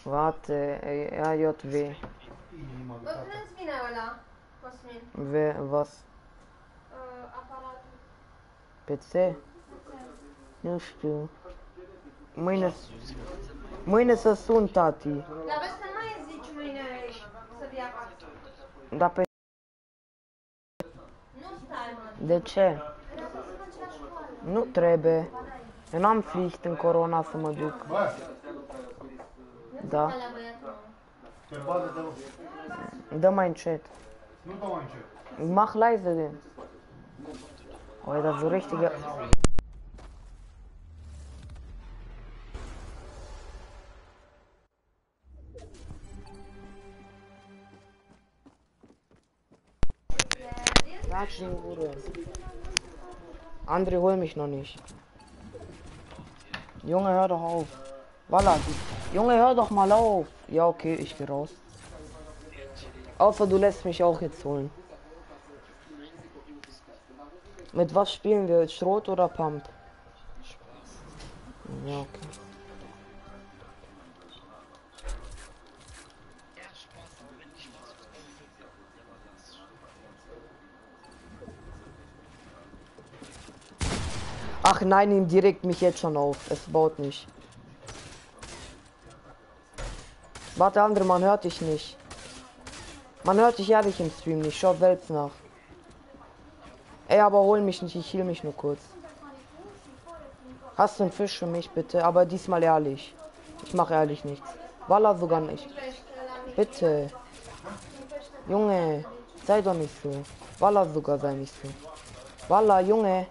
Warte, RJW. Bă, când vine ăla, Cosmin? Was? Aparatul. PC? Nu știu. Mâine să sun tati. Dar vezi că nu mai zici mâine să vii acasă. Dar pe Nu stai, mă. de ce? Vreau să mergi la școală. Nu trebuie. Eu n-am Pflicht în corona să mă duc. Da. Alea, băiatul meu. Pe bază de rog. Dă mai încet. Nu dau mai încet. Mach leise den. Oh, das ist so richtige. Latsch in Ruhe. André, hol mich noch nicht. Junge, hör doch auf. Walla, Junge, hör doch mal auf. Ja, okay, ich geh raus. Außer du lässt mich auch jetzt holen. Mit was spielen wir? Schrot oder Pump? Ja, okay. Ach nein, ihm direkt mich jetzt schon auf. Es baut nicht. Warte, andere, man hört dich nicht. Man hört dich ehrlich im Stream nicht. Schau selbst nach. Ey, aber hol mich nicht. Ich heal mich nur kurz. Hast du einen Fisch für mich, bitte? Aber diesmal ehrlich. Ich mache ehrlich nichts. Walla sogar nicht. Bitte. Junge, sei doch nicht so. Walla sogar sei nicht so. Walla, Junge.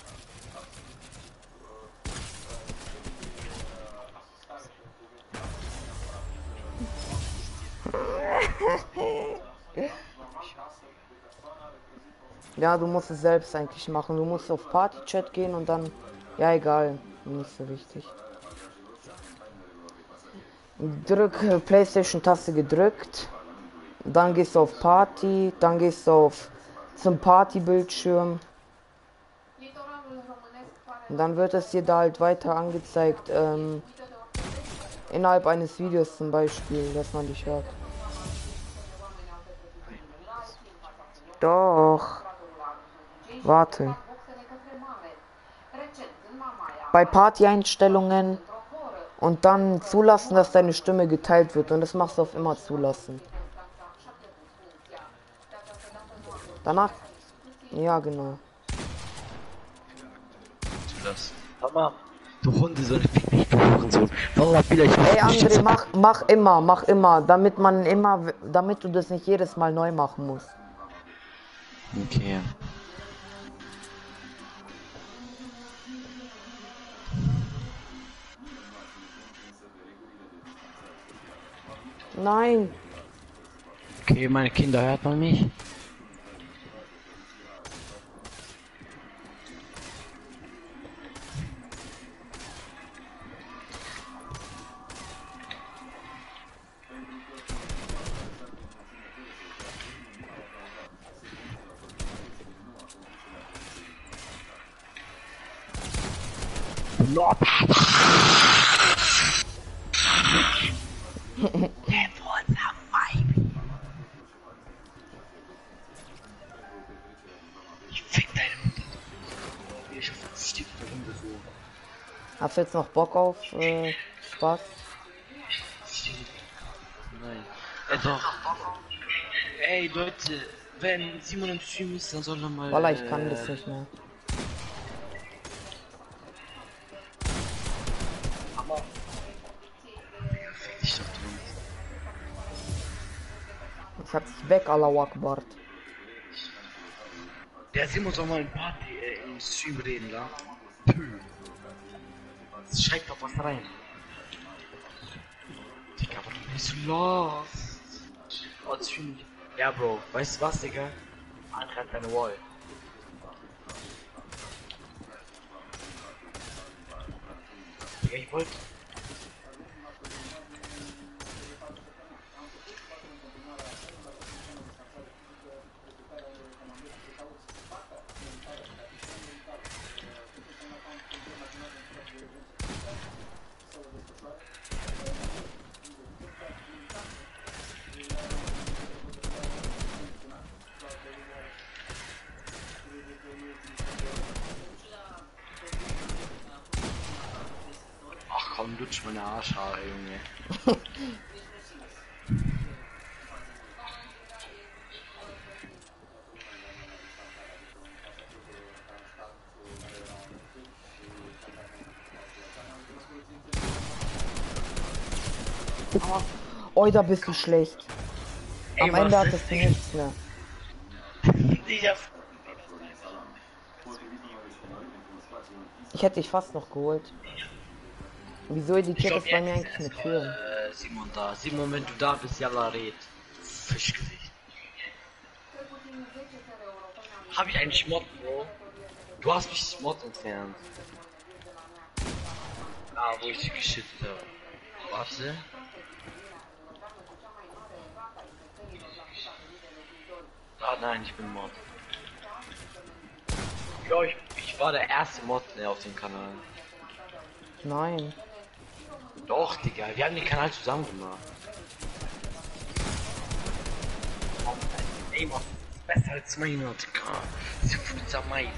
Ja, du musst es selbst eigentlich machen. Du musst auf Party-Chat gehen und dann... Ja, egal. Nicht so wichtig. Drück PlayStation-Taste gedrückt. Dann gehst du auf Party. Dann gehst du auf zum Party-Bildschirm. Und dann wird es dir da halt weiter angezeigt. Innerhalb eines Videos zum Beispiel, dass man dich hört. Doch. Warte. Bei Party-Einstellungen und dann zulassen, dass deine Stimme geteilt wird. Und das machst du auf immer zulassen. Danach. Ja, genau. Zulassen. Mama, du Hundesohn, fick mich, du Hurensohn. Wallah, vielleicht. Ey, André, mach immer, damit du das nicht jedes Mal neu machen musst. Okay. Nein. Okay, meine Kinder, hört man mich? No. Ich fick deine Mutter. Ich verstehe Hunde so. Hast du jetzt noch Bock auf Spaß? Nein. Doch. Ey Leute, wenn Simon im Stream ist, dann soll er mal. Wallah, ich kann das nicht mehr. Ich hab dich weg, Allahu Akbar. Der Simon soll mal in Party im Stream reden, la. Schreibt doch was rein. Digga, was bist du los? Oh, das Stream. Ja, Bro, weißt du was, Digga? Antreibt deine Wall. Digga, ich wollte. lutsch meine Arschhaare, Junge. Oh, da bist du schlecht. Ey, Am Ende was hattest ist du denn? nichts mehr. Ich hab... Ich hätte dich fast noch geholt. Wieso Ich editiert glaub, das bei jetzt mir ist eigentlich mit erstmal, Türen? Simon da. Simon, wenn du da bist, Jalla red. Fischgesicht. Hab ich eigentlich Mod, Bro? Du hast mich Mod entfernt. Ah, wo ich dich geschützt habe. Warte. Ah nein, ich bin Mod. Ja, ich war der erste Mod auf dem Kanal. Nein. Doch, Digga, wir haben den Kanal zusammen gemacht. Ey, Mann, besser als meiner, Digga. Sie fühlt am Mai.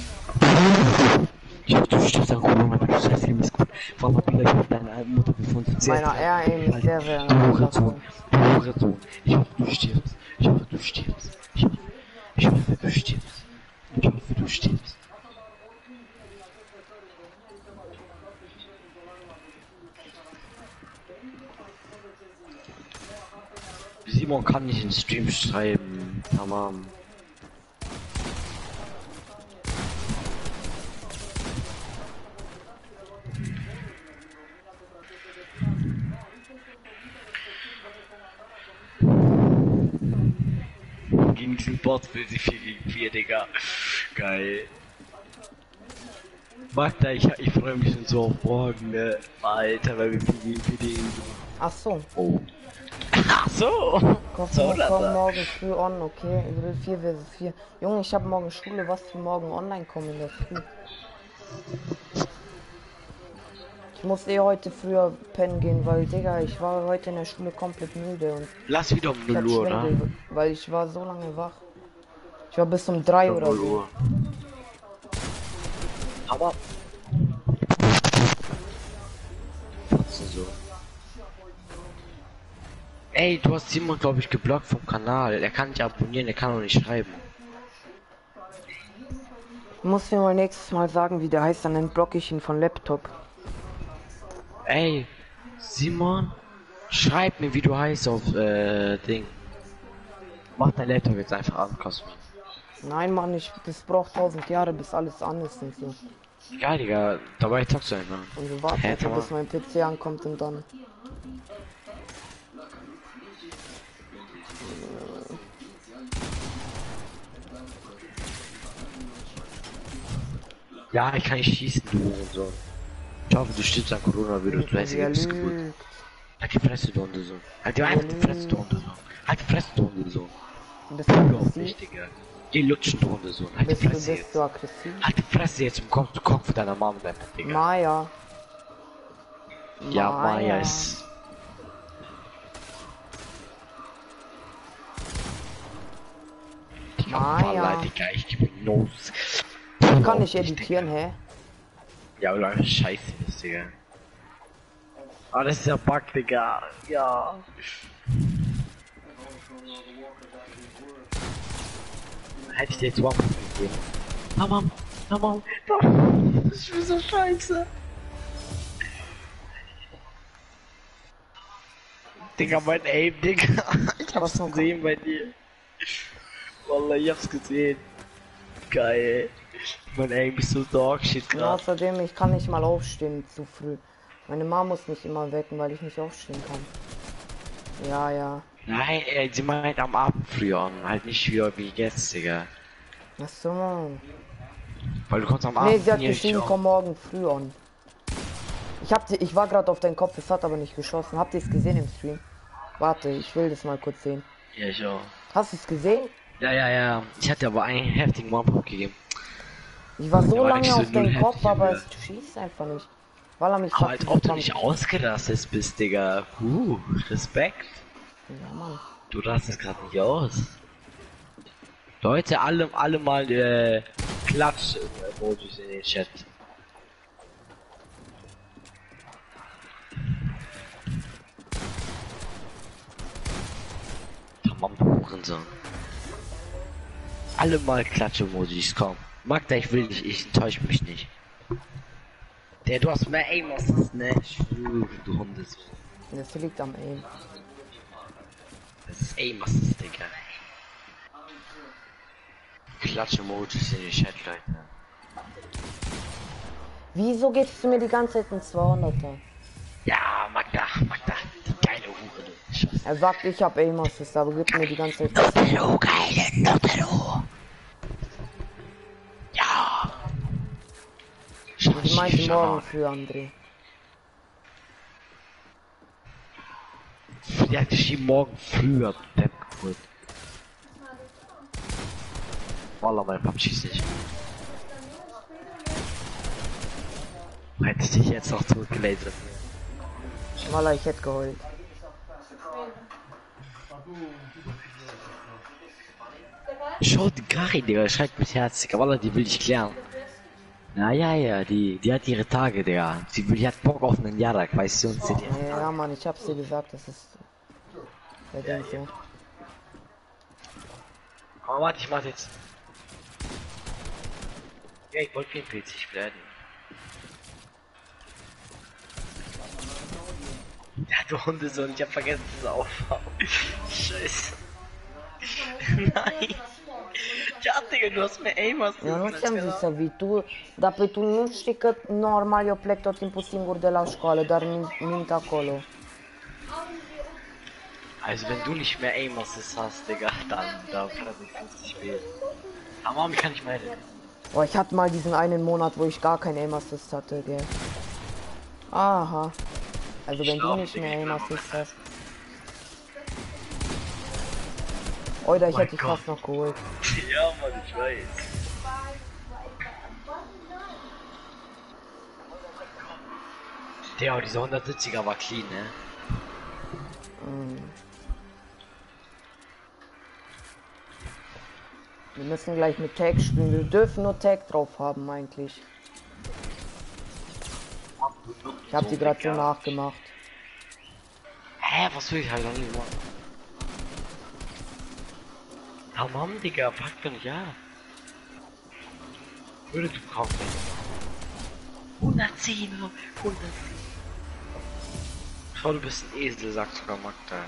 Ich hab du stirbst an Corona, weil du scheiß Leben ist gut. Vor allem, Bilder, ich hab deine Mutter gefunden. Meiner R-Aim ist sehr, sehr... Du Hurensohn. Du Hurensohn. Ich hoffe, du stirbst. Ich hoffe, du stirbst. Ich hoffe, du stirbst. Ich hoffe, du stirbst. Simon kann nicht in Stream schreiben. Tamam. Gegen diesen Bot will sie 4 gegen 4, Digga. Geil. Magda, ich freue mich schon so auf morgen, ne? Alter, weil wir 4 gegen 4 gegen Ach so. Oh. Ach so. Komm, So, komm morgen früh on, okay? Ich will 4 vs 4. Junge, ich habe morgen Schule, was für morgen online kommen in der Früh. Ich muss heute früher pennen gehen, weil, Digga, ich war heute in der Schule komplett müde und Lass wieder um ich 0 hatte Uhr, oder? Schwindel, weil ich war so lange wach. Ich war bis um 3 oder 0 so. Uhr. Aber. Was so? Ey, du hast Simon, glaube ich, geblockt vom Kanal. Er kann nicht abonnieren, er kann auch nicht schreiben. Ich muss mir mal nächstes Mal sagen, wie der heißt, dann entblocke ich ihn von Laptop. Ey, Simon, schreib mir, wie du heißt auf Ding. Mach dein Laptop jetzt einfach an, Cosmo. Nein, Mann, das braucht 1000 Jahre, bis alles an ist und so. Ja, Digga, dabei zockst du einfach. Und wir warten Hä, einfach, Tamam. bis mein PC ankommt und dann. Ja, ich kann nicht schießen, du und so. Ich hoffe, du stirbst an Coronavirus, du hässliche Missgeburt. Halt die Fresse, du Hundesohn. Halt die einfach die Fresse, du Hundesohn. Halt die Fresse, du Hundesohn. Bist du Überhaupt aggressiv? nicht, Digga. Geh lutschen, du Hundesohn. Halt die Fresse Bist jetzt. du aggressiv? Halt die Fresse jetzt und kommst du Kopf für deiner Mom bleiben, Digga. Maya. Ja, Maya ist... Maya. Digga, ich gebe Nos. Ich kann nicht editieren, hä? Ja, oder scheiße ist, Digga. Ah, das ist ja Bug, Digga. Ja. Hätte ich dir jetzt überhaupt nicht gegeben. Mama, Mama, das ist für so scheiße. Digga, mein Aim, Digga. Ich hab's gesehen bei dir. Wallah, ich hab's gesehen. Geil. Mein Aim ist so dog shit Und gerade. außerdem, ich kann nicht mal aufstehen zu früh. Meine Mama muss mich immer wecken, weil ich nicht aufstehen kann. Ja, ja. Nein, sie meint am Abend früher an, halt nicht wie jetzt, Digga. Ach so. Weil du kommst am Nee, Abend sie hat nie geschrieben, richtig komm morgen früh an. Ich war gerade auf deinen Kopf, es hat aber nicht geschossen. Habt ihr es gesehen im Stream? Warte, ich will das mal kurz sehen. Ja, ich auch. Hast du es gesehen? Ja. Ich hatte aber einen heftigen One-Pop gegeben. Ich war so Der war lange nicht so auf deinen null Kopf, heftig, aber Junge. es schießt einfach nicht. Weil er mich Aber fast als ob du bekommen- nicht ausgerastet bist, Digga. Respekt. Ja, Mann. Du rastest gerade nicht aus. Leute, alle mal Klatsch-Emojis in den Chat. so. Alle mal Klatsch-Emojis, komm. Magda, ich will dich, ich enttäusche mich nicht. Der, du hast mehr Aim als das, ne? Ich schwöre, du Hundesohn. Das liegt am Aim. Das ist Aim, was ist, Digga. Klatsch-Emojis in den Chat, Leute. Wieso gibst du mir die ganze Zeit einen 200er? Ja, Magda, die geile Hure, du. Scheiße. Er sagt, ich hab Aim Assist, aber gibt mir die ganze Zeit. Hallo, geile Notero. Ja. Ich meinte morgen für André. Ja, ich schieb morgen früher, Depp kaputt. Wallah, mein Pap schießt nicht. Hätte ich dich jetzt noch zurückgelasert. Wallah, ich hätte geheult. Schau die Kari, Digga, schreibt mit Herz, Digga, Wallah, die will ich klären. Ja, die hat ihre Tage, Digga. Die hat Bock auf einen Jarak, weißt du, und sie die. Ja, Mann, ich hab's dir gesagt, das ist. Der Ding so. Aber warte, ich mach jetzt. Ja, ich wollte kein PC werden. Ja, du Hundesohn, ich hab vergessen zu aufhauen. Scheiße. Nein. Ja, Digga, du hast mir Aim Assist. Eu nu ți-am zis să vii tu, dar pe tu nu știi că normal eu plec tot timpul singur de la școală, dar mint acolo. Also wenn du nicht mehr Aim Assist hast, Digga, dann darf ich 50 spielen. Aber warum kann ich meine? Boah, ich hatte mal diesen einen Monat, wo ich gar kein Aim Assist hatte, gell. Aha. Also wenn du nicht mehr Aim Assist hast. Oder ich hätte dich fast noch geholt. Ja, Mann, ich weiß. Der, dieser 170er war clean, ne? Wir müssen gleich mit Tag spielen. Wir dürfen nur Tag drauf haben eigentlich. Ich habe die gerade so nachgemacht. Hä, was will ich halt noch nicht machen? Tamam, Digga, pack doch ja. Würde du kaufen. 110, 110. Schau, du bist ein Esel, sagt sogar Magda.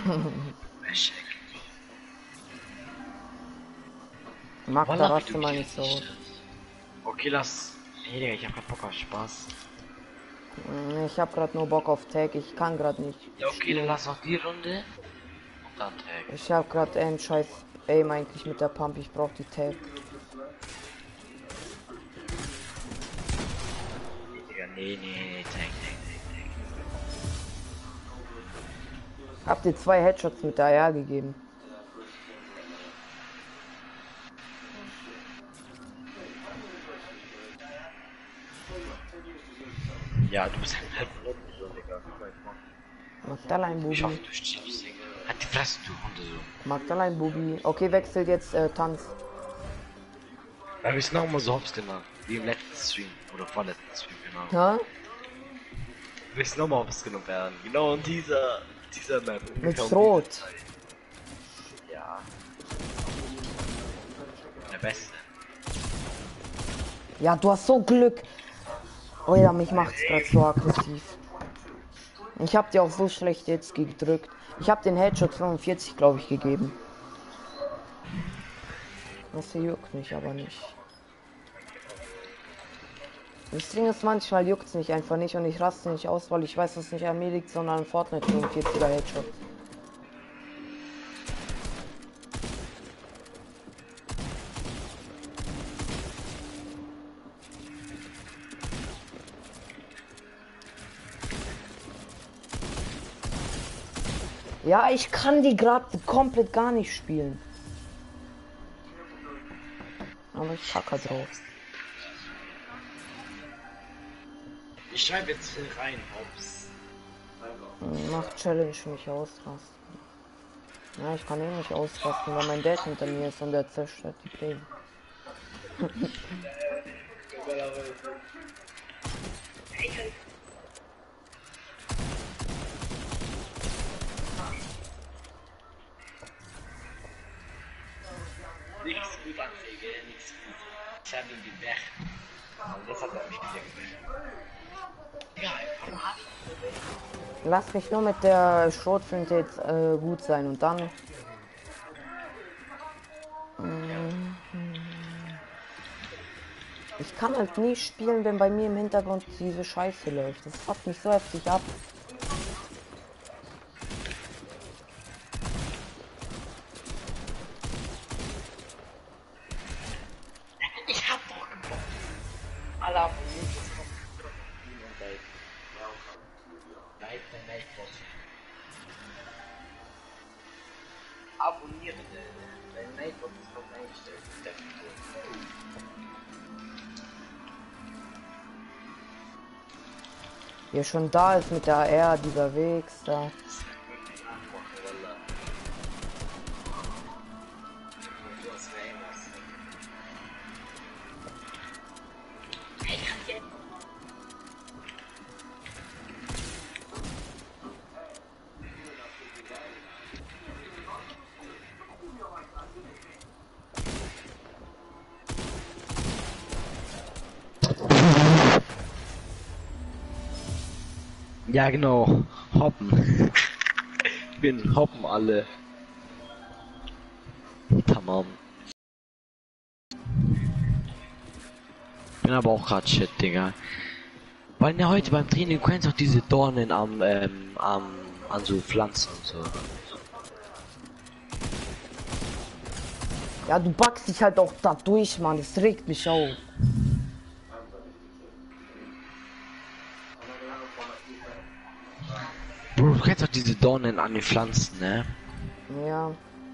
Magda, raste mal nicht so. Okay, lass. Hey, Digga, ich hab grad Bock auf Spaß. Ich hab grad nur Bock auf Tag, ich kann grad nicht. Ja, okay, dann lass noch die Runde. Und dann Tag. Ich hab grad einen scheiß Aim eigentlich mit der Pump, ich brauch die Tag. Digga, nee, Tag. Hab dir 2 Headshots mit der AR gegeben. Ja, du bist halt so, Digga. Magdalein Ich hoffe, Bubi. du stirbst, Digga. Halt die Fresse, du Hundesohn. Magdalein Bubi. Okay, wechselt jetzt Tanz. Ja, wir sind auch mal so hops gemacht. Wie im letzten Stream. Oder vorletzten Stream, genau. Ja? Wir sind nochmal hops genommen werden. Genau in dieser Map. Mit Genau Rot. diese Zeit. Ja. Der Beste. Ja, du hast so Glück. Oh ja, mich macht's gerade so aggressiv. Ich hab dir auch so schlecht jetzt gedrückt. Ich hab den Headshot 45, glaube ich, gegeben. Das juckt mich aber nicht. Das Ding ist, manchmal juckt's mich einfach nicht und ich raste nicht aus, weil ich weiß, dass es nicht an mir liegt, sondern an Fortnite 45er Headshot. Ja, ich kann die gerade komplett gar nicht spielen. Aber ich kacke drauf. Ich schreibe jetzt rein, hops. Macht Challenge mich ausrasten. Ja, ich kann eh nicht ausrasten, weil mein Dad hinter mir ist und der zerstört die Pläne. Ich habe ihn gewährt. Und das hat er mich wieder gewährt. Ja, Lass mich nur mit der Schrotflinte jetzt gut sein und dann. Ich kann halt nie spielen, wenn bei mir im Hintergrund diese Scheiße läuft. Das fuckt mich so heftig ab. ich hab doch gebombt. Alle abonniert. Abonnieren, dein Nightbot ist noch eingestellt. Hier schon da ist mit der AR, dieser Weg da. Ja genau, hoppen. bin hoppen alle. Tamam. Bin aber auch grad shit, Digga. Weil ja heute beim Training, du kennst auch diese Dornen an so Pflanzen und so. Ja, du backst dich halt auch da durch, Mann. Das regt mich auf. Bro, du kennst auch diese Dornen an den Pflanzen, ne? Ja.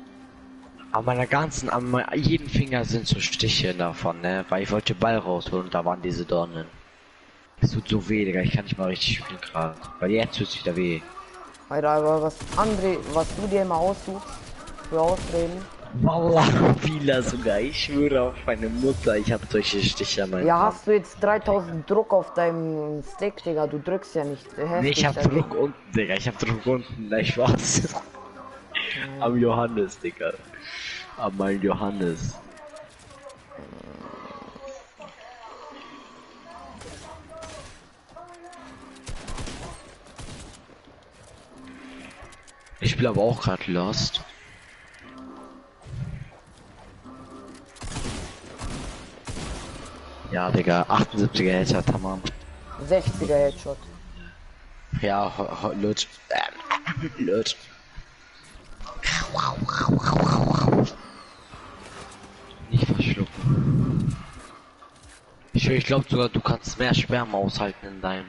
An jedem Finger sind so Stiche davon, ne? Weil ich wollte Ball rausholen und da waren diese Dornen. Es tut so weh, Digga. Ich kann nicht mal richtig spielen gerade. Weil jetzt tut sich da weh. Alter, aber was du dir immer aussuchst für Ausreden. Wallah, vieler sogar. Ich schwöre auf meine Mutter, ich habe solche Stiche an meinem Ja, Arm. hast du jetzt 3000 Druck auf deinem Stick, Digga? Du drückst ja nicht. Nee, ich hab Druck unten, Digga. Ich hab Druck unten. Nein, Spaß. Am Johannes, Digga. Am mein Johannes. Ich spiele aber auch gerade Lost. Ja, Digga, 78er Headshot, tamam. 60er Headshot. Ja, Lutsch. Lutsch. Nicht verschlucken. Ich glaube sogar, du kannst mehr Sperma aushalten in deinem.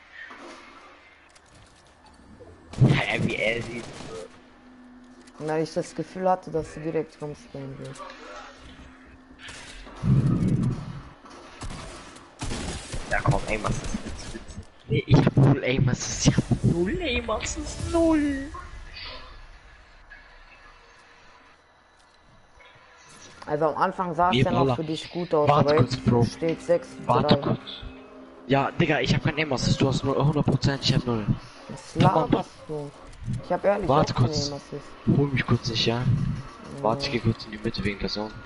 Ja, wie er sieht. Weil ich das Gefühl hatte, dass du direkt rumspringen willst. Ja komm, ey, was ist das? Nee, ich hab null Aim Assist, ich hab null Aim Assist, null. Also am Anfang sah es Nee, ja noch Paula. für dich gut aus, Warte aber kurz, jetzt Bro. steht 6. Warte kurz. Ja, Digga, ich hab kein Aim Assist, du hast nur 100%, ich hab null. Was laberst du? Ich hab ehrlich Warte auch keine kurz. Aim Assist. Hol mich kurz nicht, ja? Warte, ich geh kurz in die Mitte wegen der Zone.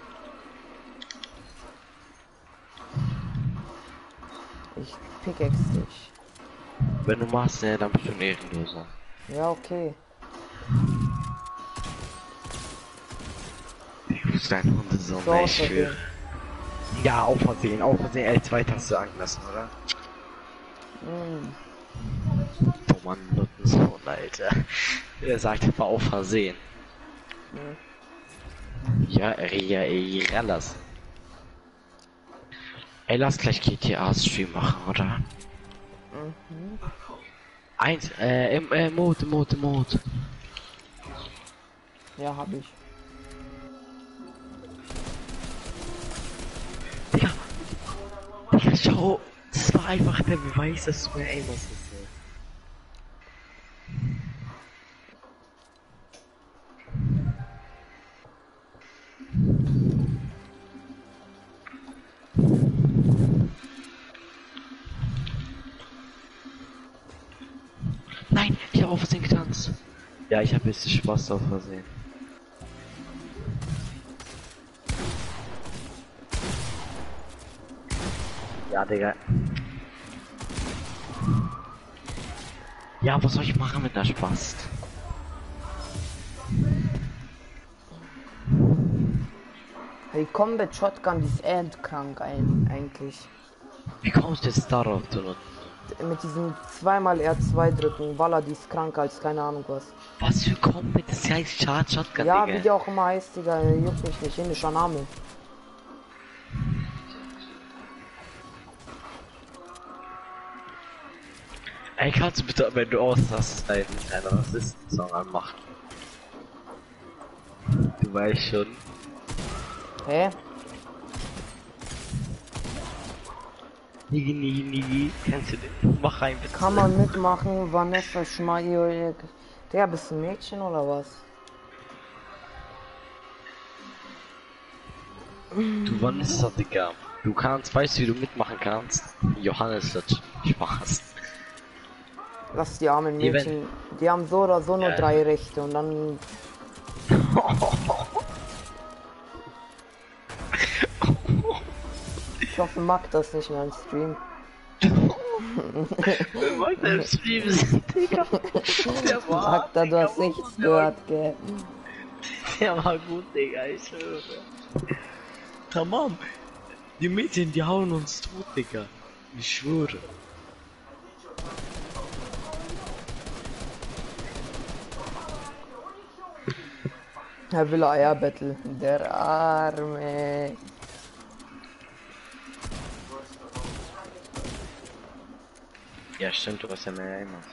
Ich pickaxe dich. Wenn du machst, ne, dann bist du ein Ehrenloser. Ja, okay. Ich muss dein Hundesohn, So, ey, aus ich schwöre. Ja, auf Versehen L2 hast du angelassen, oder? Oh Mann, Nuttensohn, Alter. Er sagt, war auf Versehen. Ja, lass. Ey, lass gleich GTA-Stream machen, oder? Mode. Ja, hab ich. Digga, schau, das war einfach der Beweis, dass du mir Aim Assist hast. Nein, ich habe auf Versehen getanzt. Ja, ich habe jetzt Spaß auf Versehen. Ja, Digga. Ja, was soll ich machen mit der Spaß? Die Combat Shotgun, die ist endkrank eigentlich. Wie kommst du jetzt darauf zu nutzen? Mit diesem zweimal R2 drücken, Walla, die ist kranker als keine Ahnung was. Was für Combat? Das heißt Shotgun, Ja, Digga. wie die auch immer heißt, Digga, juckt mich nicht, indischer Name. Ey, kannst du bitte, wenn du aus hast, deinen Rassisten-Song anmachen? Du weißt schon. Hä? Nigi, kennst du den? Mach rein, bitte. Kann man mitmachen, Vanessa Schmeier. Der bist du ein Mädchen oder was? Du Vanessa, Digga. Du kannst, weißt du, wie du mitmachen kannst? Johannes hat Spaß. Lass die armen Mädchen, die haben so oder so nur Ja. 3 Rechte und dann... Ich hoffe, mag das nicht mehr im Stream. Wer wollte im Stream sind, Digga? Der war, Magda, du hast nichts gehört, gell? der war gut, Digga, ich schwöre. Tamam. Die Mädchen, die hauen uns tot, Digga. Ich schwöre. Er will Eierbattle. Der Arme. Ja, stimmt, du hast ja mehr immer.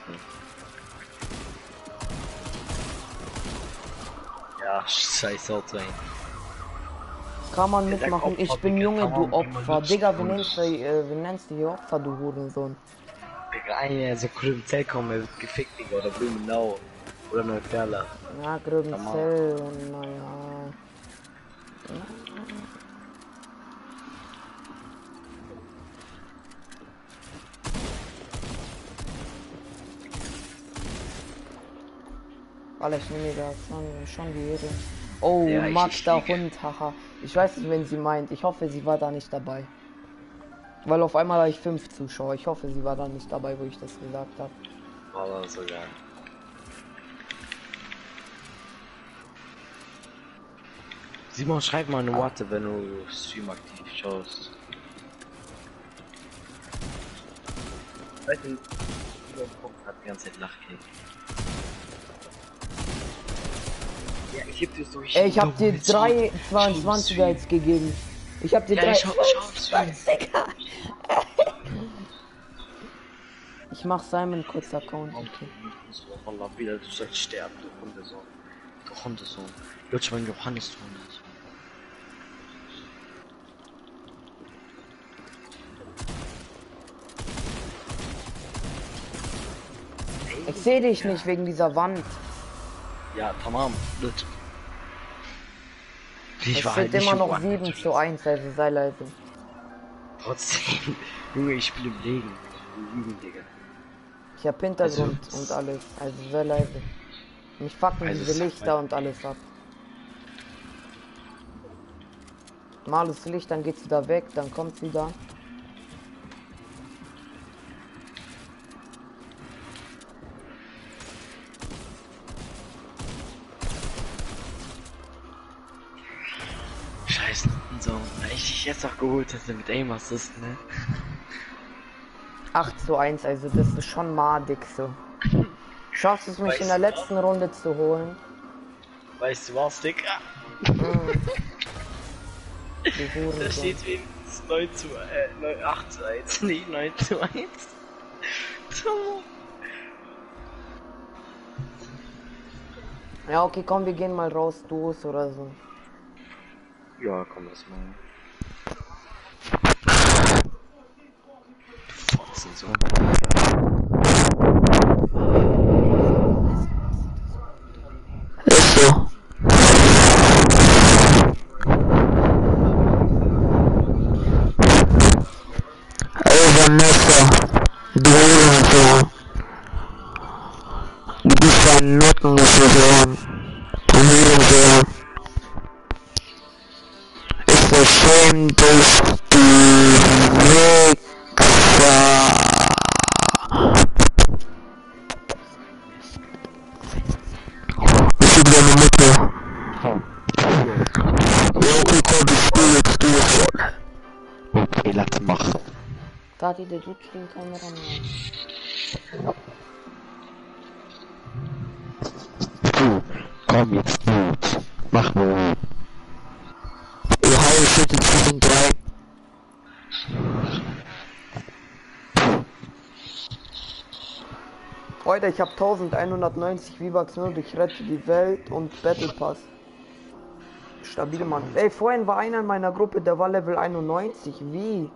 Ja, scheiß Auto ein. Kann man Der sagt mitmachen? Opfer, Ich bin Digga, Junge, kann du man Opfer. immer Digga, wie nutzen. nennst du hier Opfer, du Hurensohn? Digga, einer, so grün Zellkommen, er wird gefickt, Digga, oder Blumenau. Oder Neuperla. Ja, Gröbenzell und naja. Alter, ich nehme das schon die Ehre. Oh, Ja, ich Magda fliege. Hund, haha. Ich weiß nicht, wen sie meint. Ich hoffe, sie war da nicht dabei. Weil auf einmal habe ich 5 Zuschauer. Ich hoffe, sie war da nicht dabei, wo ich das gesagt habe. War das sogar. Simon, schreib mal eine Worte, wenn du Stream aktiv schaust. Weißt du, hat die ganze Zeit Lachkick. Ja, ich hab dir so. Ey, ich hab dir 3 22er jetzt gegeben. Ich hab dir Ja, 3 ich schau auf Stream. Ich mach Simon kurz Account. Okay. Wallah, wieder, du sollst sterben, du Hundesohn. Du Hundesohn. Lutsch mein Johannes Hundesohn. Ich sehe dich nicht wegen dieser Wand. Ja, tamam. Lutsch. Es steht immer noch 7:1, also sei leise. Trotzdem, Junge, ich spiele im Regen. Lügen, Digga. Ich hab Hintergrund Also, und alles, also sei leise. Mich fucken Also, diese sag Lichter mal. und alles ab. Mal das Licht, dann geht's wieder weg, dann kommt's wieder. Scheiße, so. Weil ich dich jetzt auch geholt hätte mit Aim Assist, ne? 8:1, also das ist schon madig so. Schaffst es mich Weißt in der du letzten Runde zu holen? Weißt du was, Digga? Du Da Hurensohn. steht wenigstens 8 zu 1, nee, 9 zu 1. Ja, okay, komm, wir gehen mal raus, Duos oder so. Ja, komm, das mal. Fotzen so. Ist so. Ey, Vanessa, du Hurensohn. Du bist ein Nottensohn. Du Hurensohn. Ist so schön, dass du weg Gatti, der tut den Kameramann. Du, komm jetzt, Dude. Mach mal. Ohio steht in Führung 3. Heute, ich habe 1190 V-Bucks nur durch Rette die Welt und Battle Pass. Stabil, Mann. Ey, vorhin war einer in meiner Gruppe, der war Level 91. Wie?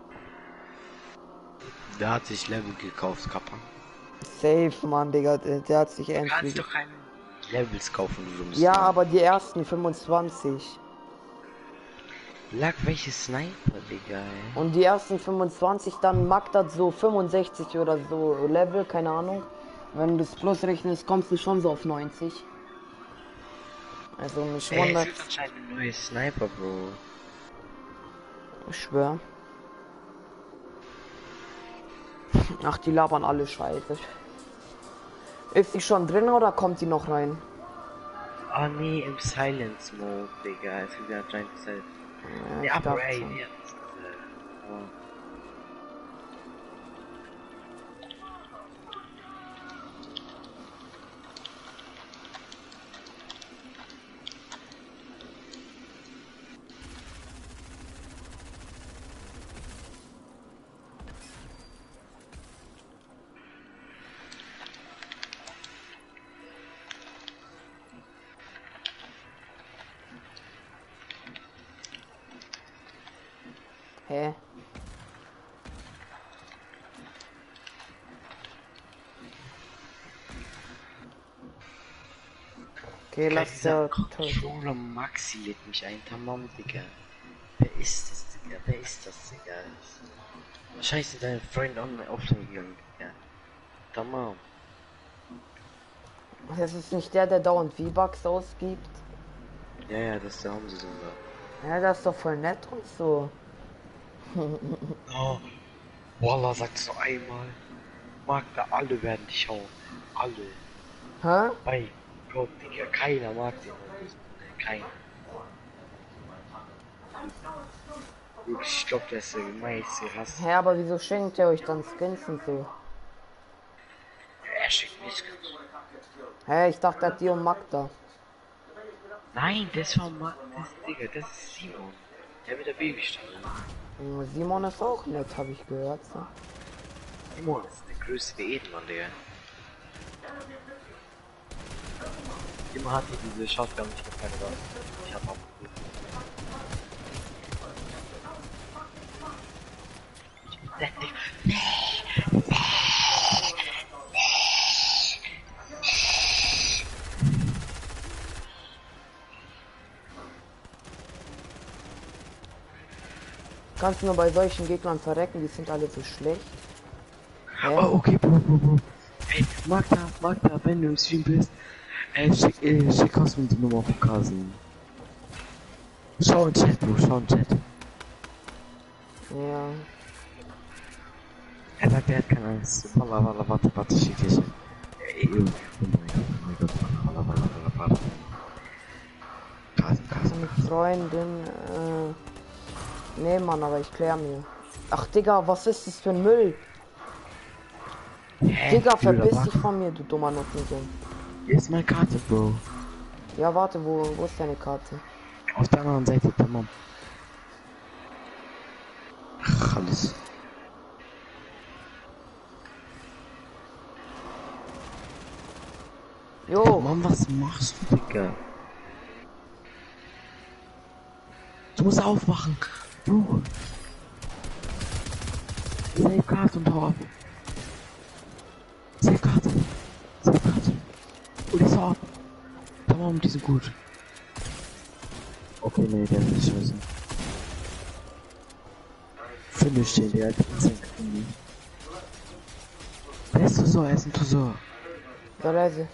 Der hat sich Level gekauft, Kappa. Safe, Mann, Digga. Der hat sich Du ernst. kannst doch keine Levels kaufen, du musst. Ja, aber die ersten 25. Lag welche Sniper, Digga, ey. Und die ersten 25, dann Magda so 65 oder so Level, keine Ahnung. Wenn du das Plus rechnest, kommst du schon so auf 90. Also mich Ey, wundert. es gibt anscheinend ein neues Sniper, Bro. Ich schwör. Ach, die labern alle Scheiße. Ist sie schon drin oder kommt sie noch rein? Ah nee, im Silence Mode, Digga. Es gibt ja anscheinend Silence. Ja, Ja, ich aber dachte ey, schon. jetzt. Hä? Okay, lass Dieser der Controller Maxi lädt mich ein, tamam, Digga. Wer ist das, Digga? Wer ist das, Digga? Wahrscheinlich sind deine Freunde offline gegangen, Digga. Tamam. Das ist nicht der, der dauernd V-Bucks ausgibt. Ja, ja, das haben sie sogar. Ja, das ist doch voll nett und so. Oh, Wallah, sagst du einmal. Mag da alle werden dich hauen. Alle. Hä? Bei Gott, Digga, keiner mag den. Keiner. Wirklich, ich glaub, das ist der meiste Hass. Hä, aber wieso schenkt ihr euch dann Skins und so? Er schickt mich. Hä, ich dachte, er hat die und Magda. Nein, das war Digga, das ist Simon. Der mit der Babystange. Simon ist auch nett, habe ich gehört. So. Simon ist der größte Edelmann, Digga. Immer hat die diese Shotgun nicht mehr keine Waffe. Ich hab auch. Kannst nur bei solchen Gegnern verrecken, die sind alle so schlecht. Hä? Oh, okay, Bro. Ey, Magda, wenn du im Stream bist, schick aus mir die Nummer von Kasen. Schau in Chat, Bro, schau in Chat. Ja. Er sagt, er hat keine Angst. Warte, schick dich. Ey, oh mein Gott, warte. Kasen. Mit Freundin, nee, Mann, aber ich klär mir. Ach, Digga, was ist das für ein Müll? Hä? Digga, verpiss dich von mir, du dummer Nuttensohn. Hier ist meine Karte, Bro. Ja, warte, wo ist deine Karte? Auf der anderen Seite, tamam. Ach, alles. Jo, Mann, was machst du, Digga? Du musst aufwachen. Bro. Save Card und hau ab. Save Card. Und ich hau ab. Tamam, die sind gut. Okay, nee, der ist nicht scheiße. Finish den, der hat 10 Sekunden. Wer ist Tresor? Er ist ein Tresor. da leise.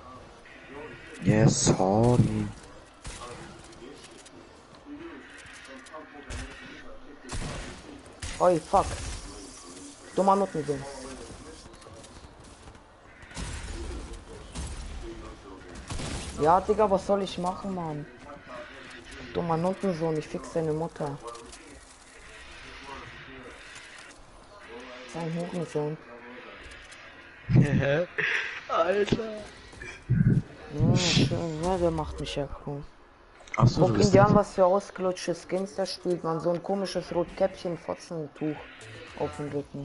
Yes, sorry. Oi, fuck. Dummer Nuttensohn. Ja, Digga, was soll ich machen, Mann? Dummer Nuttensohn, ich fix deine Mutter. Sein Hurensohn. Alter. Ja, schön. Ja, der macht mich ja cool. Achso, Guck ihn dir an, was für ausgelutschte Skins da spielt, man. So ein komisches Rotkäppchen-Fotzentuch auf dem Rücken.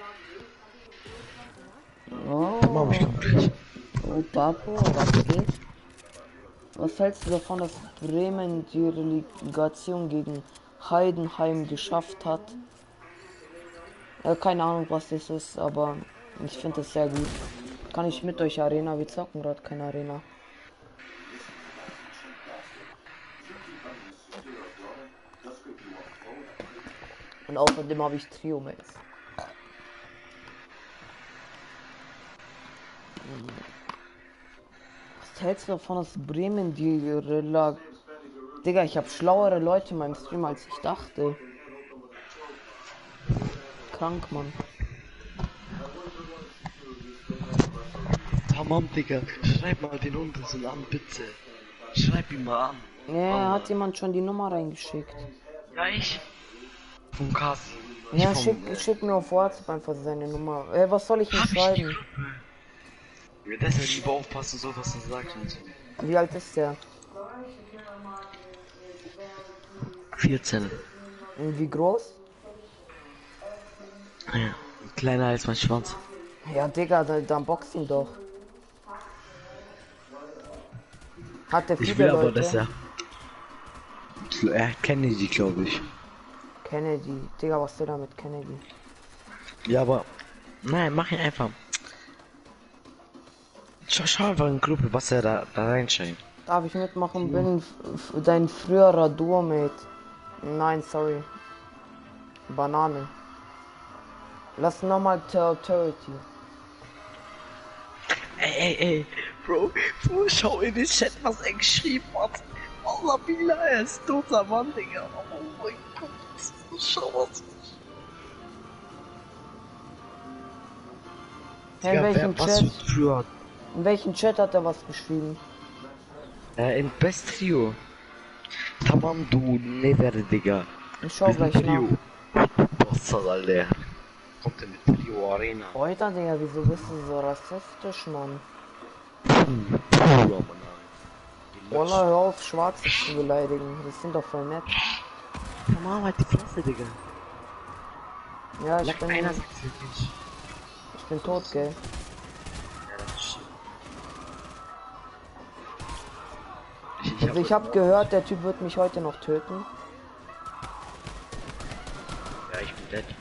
Mach mich Oh, komplett. oh Papo, was geht? Was hältst du davon, dass Bremen die Relegation gegen Heidenheim geschafft hat? Keine Ahnung, was das ist, aber ich finde das sehr gut. Kann ich mit euch Arena? Wir zocken gerade keine Arena. Und außerdem habe ich Trio-Mates. Was hältst du davon, dass Bremen die Digga, ich habe schlauere Leute in meinem Stream, als ich dachte. Krank, Mann. Tamam, Digga. Schreib mal den Unten an, bitte. Schreib ihn mal an. Ja, hat jemand schon die Nummer reingeschickt? Ja, ich. Vom Kasi. Ja, schick mir auf WhatsApp einfach seine Nummer. Was soll ich ihm schreiben? Ja, deshalb lieber aufpassen, so was er sagt und so. Wie alt ist der? 14. Und wie groß? Ja. Kleiner als mein Schwanz. Ja, Digga, dann boxt ihn doch. Hat der viele Ich will aber, Leute? dass er Kennedy, glaube ich. Kennedy. Digga, was du da mit Kennedy? Ja, aber nein, mach ihn einfach. Schau einfach in die Gruppe, was er da reinscheint. Darf ich mitmachen? Bin dein früherer Duo-Mate. Nein, sorry. Banane. Lass nochmal Territory. Ey, Bro, schau in den Chat, was er geschrieben hat. Allah Billah, er ist toter Mann, Digga. Oh mein Gott, schau was. Hey, in welchem was Chat? Früher. In welchem Chat hat er was geschrieben? In Best Trio. Tamam, du Never, Digga. Ich schau gleich nach. Was soll Alter? Kommt er mit Trio Arena? Alter, Digga, wieso bist du so rassistisch, Mann? Wallah, hör auf, Schwarze zu beleidigen. Das sind doch voll nett. Tamam, halt die Fresse, Digga. Ja, ich Lag bin, einer sagt wirklich. ich bin tot, gell? Ja, das ist shit. Also ich habe gehört, der Typ wird mich heute noch töten. Ja, ich bin dead.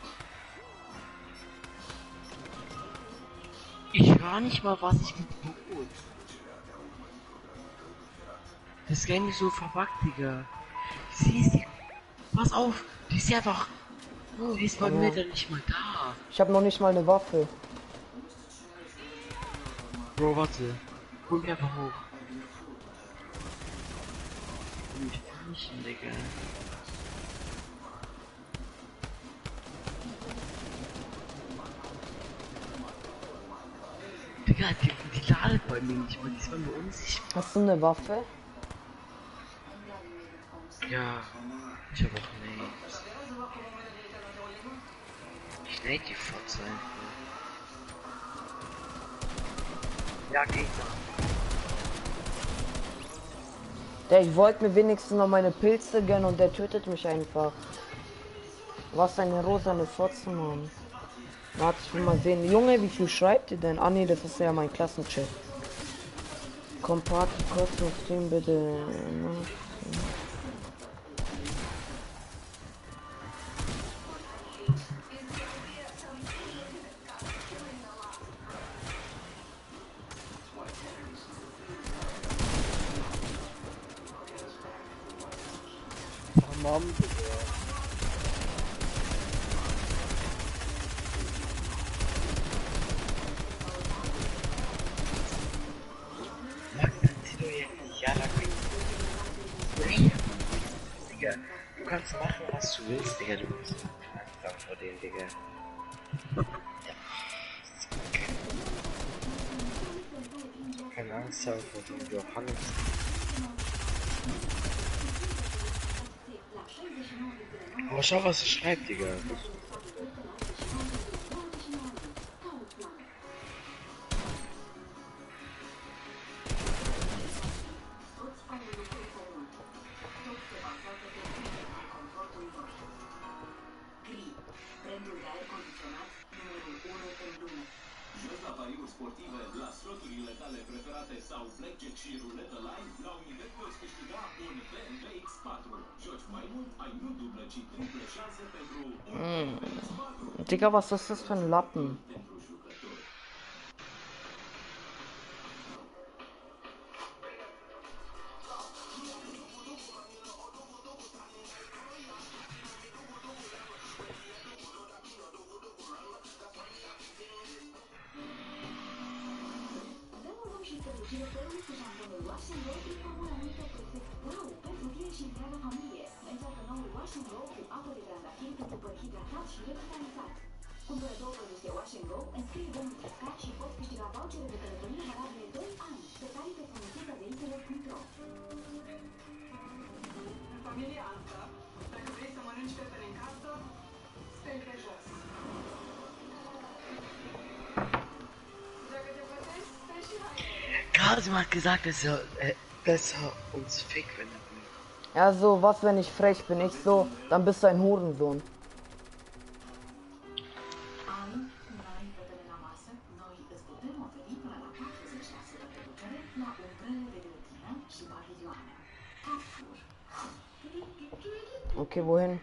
Ich höre nicht mal, was ich mit Boot. Das Game ist so verpackt, Digga. Sie ist die. Pass auf, die ist einfach. Oh, die ist bei mir dann nicht mal da. Ich habe noch nicht mal eine Waffe. Bro, warte. Hol mich einfach hoch. Ich kann nicht, Digga. Digga, die ladet bei mir nicht mal, die ist bei mir unsichtbar. Hast du eine Waffe? Ja, ich hab auch nichts. Ich nade die Fotze einfach. Ja, geht Ich wollte mir wenigstens noch meine Pilze gönnen und der tötet mich einfach. Was eine rosane Fotze, Mann. Warte, ich will mal sehen. Junge, wie viel schreibt ihr denn? Ah nee, das ist ja mein Klassenchat. Komm, Party, kurz noch Stream, bitte. Mann. Digga, du kannst machen, was du willst, Digga. Du musst Angst haben vor denen, Digga. Keine Angst haben vor denen, du auch Angst. Aber schau, was er schreibt, Digga. Digga, was ist das für ein Lappen? Familie Anta, dacă vrei să mănânci pepene în casă, stai pe jos. Dacă te pătești, stai și hainele. Kasim hat gesagt, dass er besser uns fickt, wenn er will. Also, was, wenn ich frech bin? Ich so, dann bist du ein Hurensohn. Okay, wohin?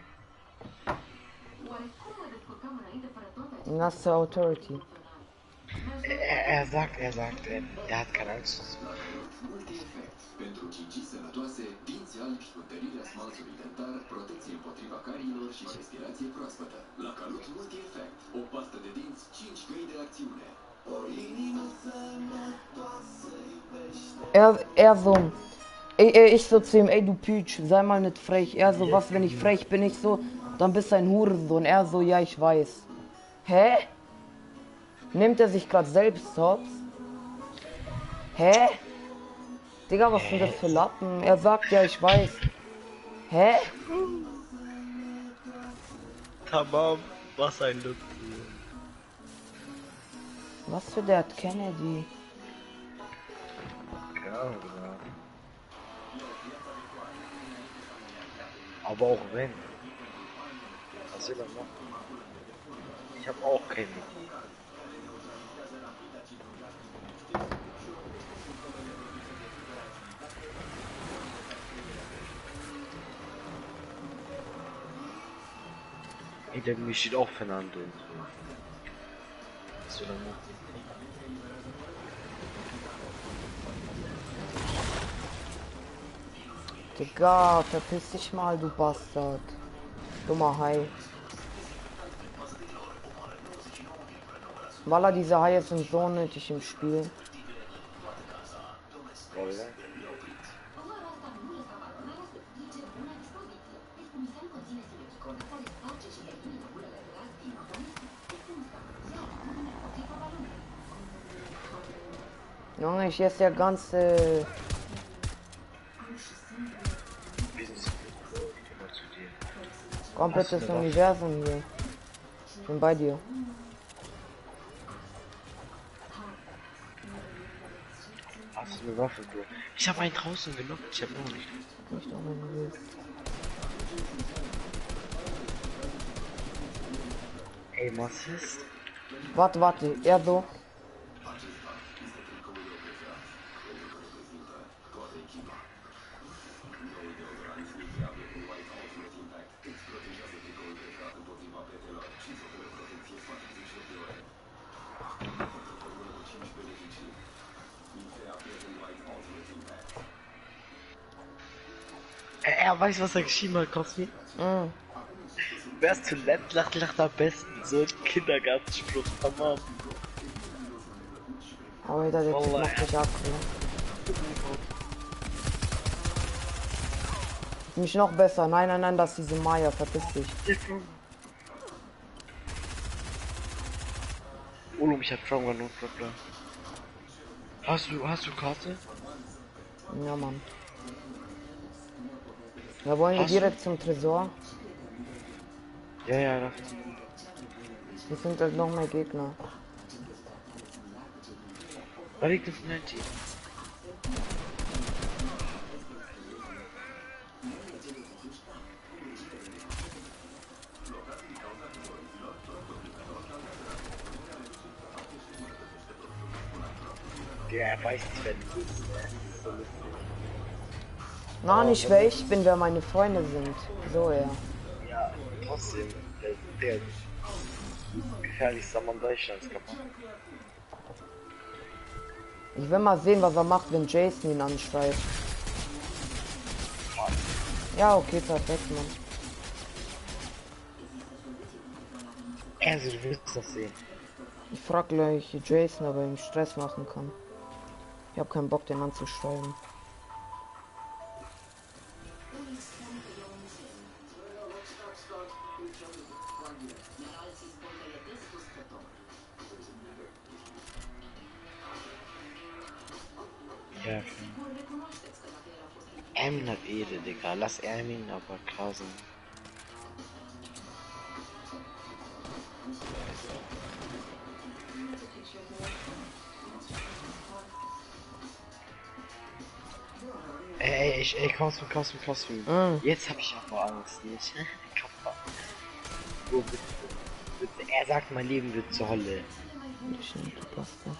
Nasse Authority. Er sagt, er hat keine Angst. Pentru gingii sănătoase, dinți albi, întărirea smalțului dentar, protecție împotriva cariilor și respirație proaspătă. La Calut Multi-Effect, o pastă de dinți, 5 căi de acțiune. O inimă sănătoasă iubește. Er so, ich so zu ihm, ey du Pütsch, sei mal nicht frech. Er so, was, wenn ich frech bin? Ich so, dann bist du ein Hurensohn. Er so, ja, ich weiß. Hä? Nimmt er sich gerade selbst hops? Hä? Digga, was sind das für Lappen? Er sagt, ja, ich weiß. Hä? Tamam, was ein Look. Was für der hat Kennedy? Ja, genau. Aber auch wenn. Was will er machen? Ich habe auch keine Idee. Hinter mir steht auch Fernando. Was will er machen? Digga, verpiss dich mal, du Bastard. Dummer Hai. Walla, diese Haie sind so nötig im Spiel. Oder? Junge, ich esse der ganze Immer zu dir. komplettes Universum hier. Ich bin bei dir. Hast du eine Waffe, Bro? Ich habe einen draußen gelockt, ich habe noch nicht. Nicht auch wenn du willst. Ey, was ist? Warte, er so. Er weiß, was er geschrieben hat, Cosmi. Wer zuletzt lacht, lacht am besten. So ein Kindergartenspruch, tamam. Aber der Typ Wallah, macht mich ab. Mich noch besser. Nein, das ist diese Maya. Verpiss dich. Ulum, ich hab Traum genug, Bro. Hast du Karte? Ja, Mann. Ja, wollen wir Hast direkt zum Tresor? Ja, das. Hier sind halt noch mehr Gegner. Da liegt das in dein Team. Ja, er weiß nicht, wer du bist, ne? So lustig. Na, nicht wer ich bin, wer meine Freunde sind. So, ja. Ja, trotzdem, der gefährlichste Mann Deutschlands kaputt. Ich will mal sehen, was er macht, wenn Jason ihn anschreit. Ja, okay, perfekt, Mann. Also, du willst das sehen. Ich frag gleich Jason, ob er ihm Stress machen kann. Ich hab keinen Bock, den anzuschreiben. Ja, Ermin hat Ehre, Digga. Lass Ermin aber krasen. Ey, kommst du. Jetzt hab ich aber Angst, nicht? Kappa. So, bitte. Bitte. Er sagt, mein Leben wird zur Hölle. Ich nicht, du Bastard.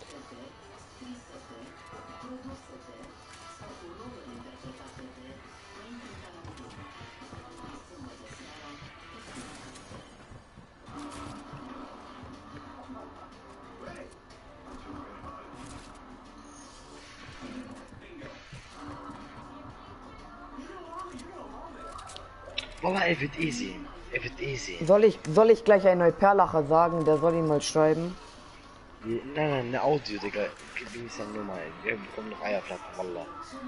Wallah, er wird eh sehen. Er wird eh sehen. Soll ich gleich einen Neuperlacher sagen? Der soll ihn mal schreiben. Nein, eine Audio, Digga. Gib ihm seine Nummer. Wir bekommen noch Eierplatten, Wallah.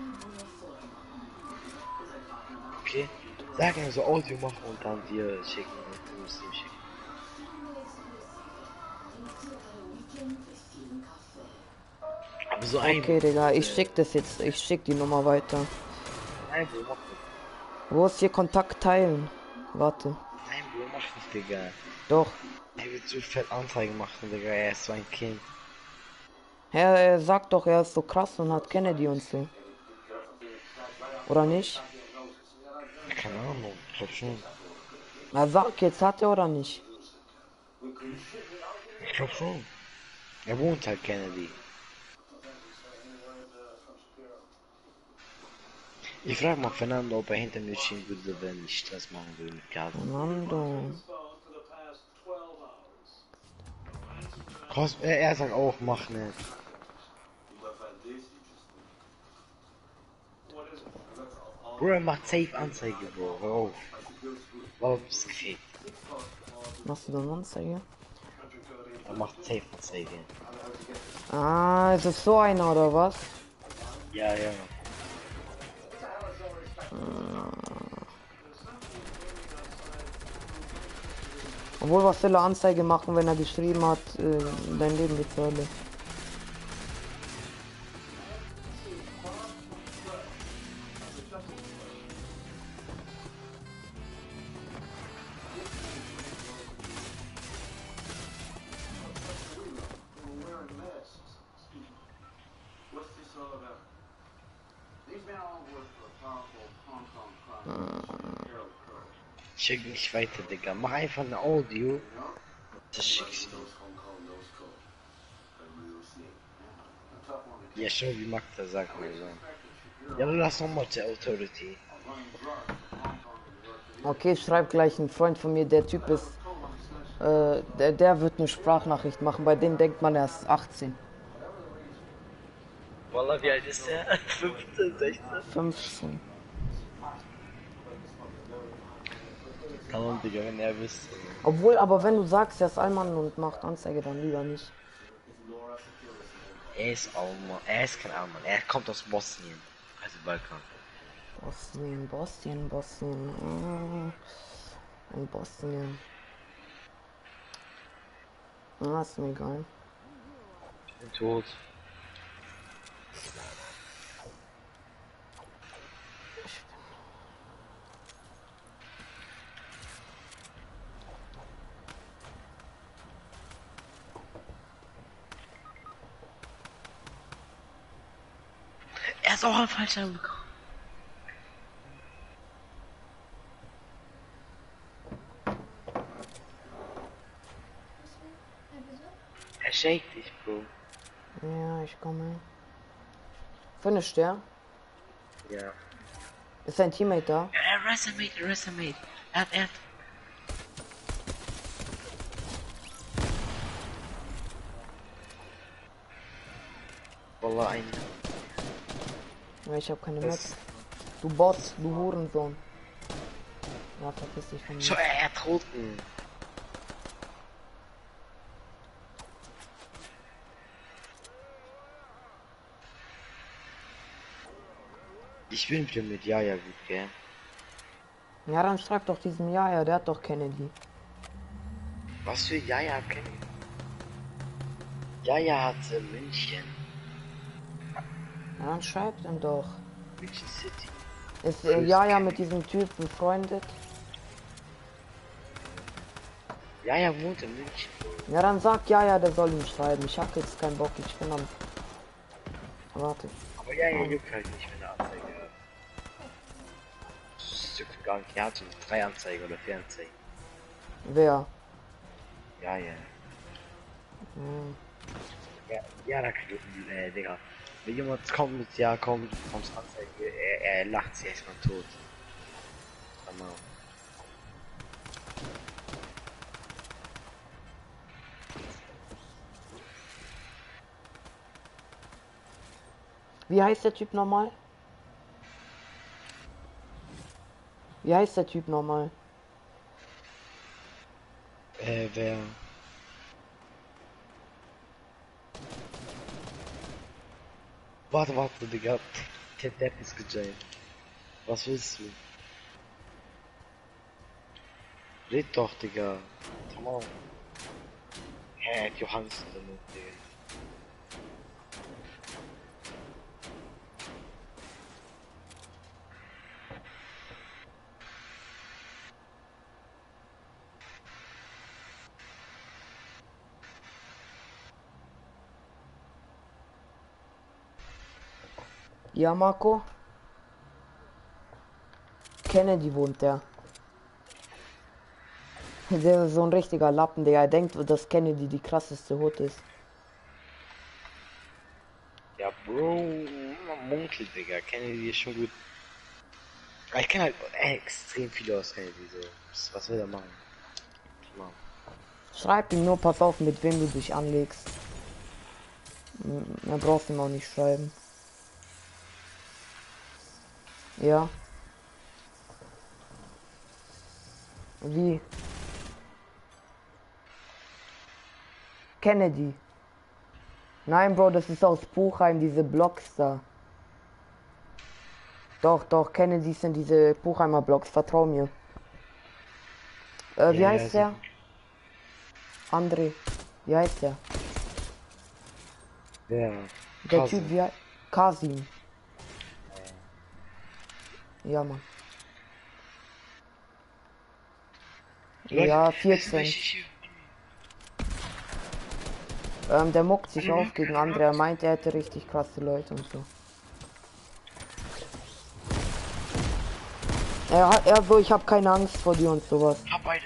Okay? Sag ihm so Audio machen und dann dir schicken. Du musst ihm schicken. Aber so ein. Okay, Digga, ich schick das jetzt. Ich schick die Nummer weiter. Nein, Bro, mach nicht. Wo ist hier Kontakt teilen? Warte. Nein, Bro, mach nicht, Digga. Doch. Er wird so fett Anzeigen machen, Digga. Er ist so ein Kind. Er sagt doch, er ist so krass und hat Kennedy und so. Oder nicht? Keine Ahnung, ich glaub schon. Er sagt jetzt, hat er oder nicht? Ich glaub schon. Er wohnt halt Kennedy. Ich frage mal Fernando, ob er hinter mir stehen würde, wenn ich Stress machen würde mit Gasen. Fernando. Er sagt auch, mach nicht. Bro, er macht safe Anzeige, Bro. Hör auf. Warum bist du gefickt? Machst du dann Anzeige? Er macht safe Anzeige. Ah, ist es so einer oder was? Ja. Obwohl, was soll er Anzeige machen, wenn er geschrieben hat, dein Leben wird zur Hölle? Schick nicht weiter, Digga. Mach einfach ein Audio. Das schickst du. Ja, schon wie Magda sagt mir so. Ja, dann lass nochmal zur Authority. Okay, ich schreib gleich einen Freund von mir, der Typ ist, der wird eine Sprachnachricht machen, bei dem denkt man, er ist 18. Wallah, wie alt ist der? 15, 16? 15. Kann Digga, wenn er wüsste. Obwohl, aber wenn du sagst, er ist Allmann und macht Anzeige, dann lieber nicht. Er ist Allmann. Er ist kein Allmann. Er kommt aus Bosnien. Also Balkan. Bosnien. In Bosnien. Ah, ist mir egal. Ich bin tot. Er ist auch ein falscher bekommen. Er shakt dich, Bro. Ja, ich komme. Finisht der? Ja. Ist sein Teammate da? Resume. Er hat. Wallah, ein. Ja, ich hab keine Das- Metz. Du Bot, du Hurensohn. Ja, verpiss dich von mir. Schau, er hat roten. Ich bin wieder mit Jaja gut, gell? Ja, dann schreib doch diesem ja, der hat doch Kennedy. Was für Jaja kennen? Jaja hat München. Ja, dann schreib ihm doch. München City. Ist ja mit diesem Typ befreundet? Jaja wohnt in München. Ja, dann sag ja, der soll ihn schreiben. Ich hab jetzt keinen Bock, ich bin am... Warte. Aber Jaja juckt halt nicht, wenn er Anzeige hat. Das juckt gar nicht. Er hat so 3 Anzeigen oder 4 Anzeigen. Wer? Jaja. Hm. Ja, da kriegt Digga. Wenn jemand kommt mit ja, komm, du bekommst Anzeige, er lacht sich erstmal tot. Tamam. Wie heißt der Typ nochmal? Wie heißt der Typ nochmal? Wer? Warte, Digga. Der Depp ist gejailt. Was willst du? Red doch, Digga. Tamam. Hä, Johannes damit, Digga. Ja, Marco? Kennedy wohnt der. Der ist so ein richtiger Lappen, der er denkt, dass Kennedy die krasseste Hut ist. Ja, Bro, man munkelt, Digga. Kennedy ist schon gut. Aber ich kenne halt extrem viele aus Kennedy, so. Was will er machen? Tamam. Schreib ihm nur, pass auf, mit wem du dich anlegst. Mehr brauchst du ihm auch nicht schreiben. Ja. Wie? Kennedy. Nein, Bro, das ist aus Buchheim, diese Blocks da. Doch, Kennedy sind diese Buchheimer Blocks, vertrau mir. Wie Ja, heißt der? André. Wie heißt der? Wer? Der Kasim. Typ, wie Kasim. Ja, Mann. Ja, 14. Der muckt sich auf gegen andere. Er meint, er hätte richtig krasse Leute und so. Er so, ich habe keine Angst vor dir und sowas. Hab beide.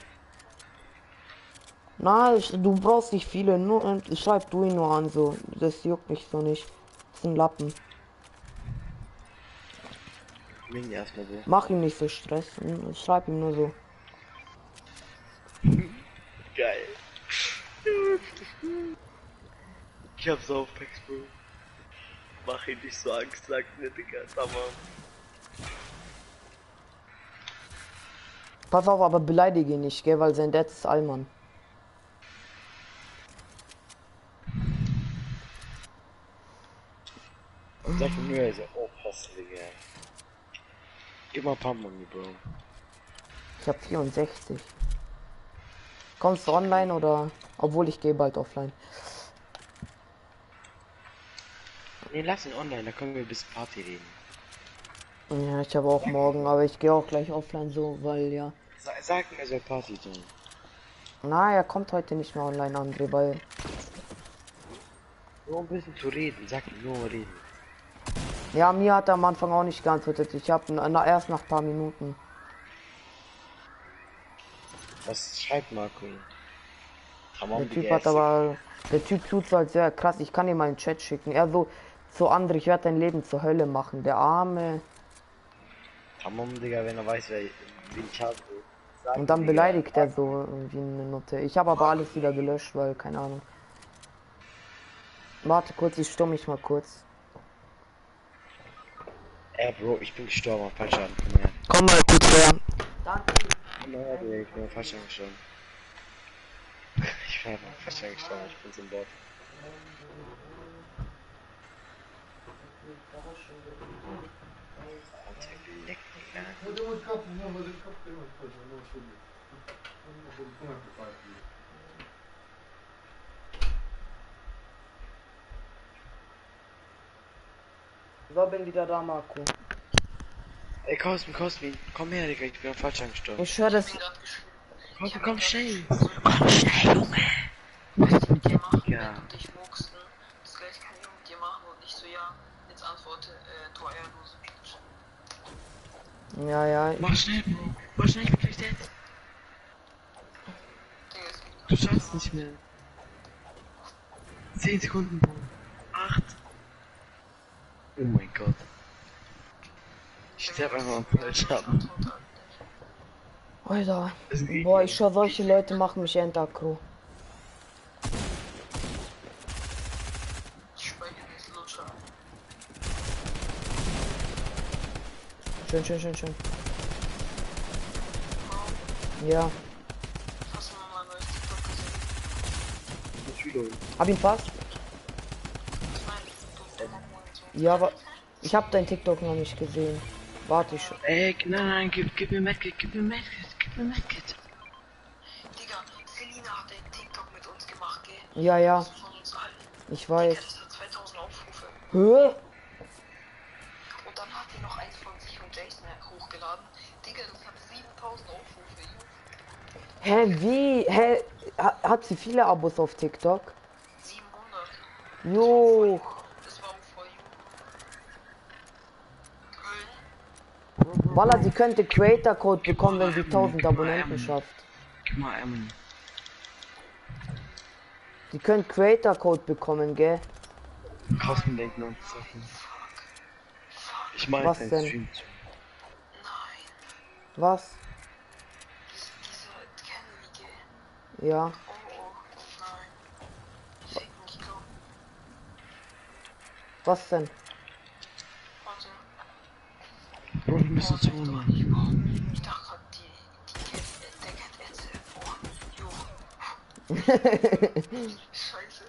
Na, du brauchst nicht viele, nur schreib du ihn nur an, so. Das juckt mich so nicht. Das ist ein Lappen. Komm erstmal so. Mach ihm nicht so Stress. Schreib ihm nur so. Geil. Ich hab's auf Pex, Bro. Mach ihn nicht so Angst, sagt mir, Digga. Tamam. Pass auf, aber beleidige ihn nicht, gell, weil sein Dad ist Allmann. Sag ihm nur, er ist aufpassen, Digga. Gib mal Pump an mir, Bro. Ich hab 64. Kommst du online oder? Obwohl ich gehe bald offline. Nee, lass ihn online, da können wir bis Party reden. Ja, ich habe auch morgen, aber ich gehe auch gleich offline so, weil ja. Sag ihm, er soll Party tun. Na, er kommt heute nicht mehr online, André, weil. Nur ein bisschen zu reden, sag ihm nur reden. Ja, mir hat er am Anfang auch nicht geantwortet. Ich habe erst nach ein paar Minuten. Was schreibt Marco? Der Typ hat aber. Der Typ tut so halt sehr krass. Ich kann ihm mal einen Chat schicken. Er so So, André, ich werde dein Leben zur Hölle machen. Der Arme. Tamam, Digga, wenn er weiß, wen ich habe. Sag Und ihm, dann Digga. beleidigt er so wie eine Nutte. Ich habe aber alles wieder gelöscht, weil, keine Ahnung. Warte kurz, ich stumm mich mal kurz. Bro, ich bin gestorben, falsch an. Komm her. Komm mal kurz her. Komm her, Digga, ich bin falsch angestorben. Ich war einfach falsch angestorben, ich bin so ein Bot. Alter, geleck, Digga. Vou de campo, não, vou de campo, tem uma coisa, não sei. Como é que faz isso? So, bin wieder da, Marco. Ey, Cosmin, komm her, Digga, ich bin falsch angestorben. Ich höre das. Komm schnell. Komm schnell, Junge. Was ist mit dir, Digga? Und dich mucksten, das gleiche kann ich auch mit dir machen und nicht so, ja, jetzt antworte, du Eierlose. Ja, ja. Mach schnell, Bro. Mach schnell, ich bin gleich dead. Digga, es geht Du schaffst nicht mehr. 10 Sekunden, Bro. 8. Oh mein Gott. Ich sterbe einfach am falsch ab. Alter. Boah, ich schwör, solche Leute machen mich endaggro. Ich speichere das Lutscher. Schön. Ja. Hast du noch mal ein neues TikTok gesehen? Hab ihn fast? Nein, du Dämon und so. Ja, aber ich hab dein TikTok noch nicht gesehen. Warte ich. Ey, nein, gib mir Medkit. Digga, Selina hat den TikTok mit uns gemacht, gell? Ja, Das ist von uns allen. ich Digga, weiß. das hat 2000 Aufrufe. Hä? Und dann hat die noch eins von sich und Jason hochgeladen. Digga, das hat 7000 Aufrufe. Hä, wie? Hä? Hat sie viele Abos auf TikTok? 700. Jo. Das war auch vor You. Walla, sie könnte Creator Code bekommen, wenn sie 1000 Abonnenten schafft. Gib mal Emily. Die können Creator Code bekommen, gell? Cosmin denkt noch Sachen. Ich meine, Was denn? Stream zu. Nein, Was? diese kennen die, gell? Ja. Oh, nein. Fick mich, komm. Was denn? Warte. Bro, wir müssen zu Mann. Ich dachte grad, der kennt Ärzte. Oh, jo. Scheiße.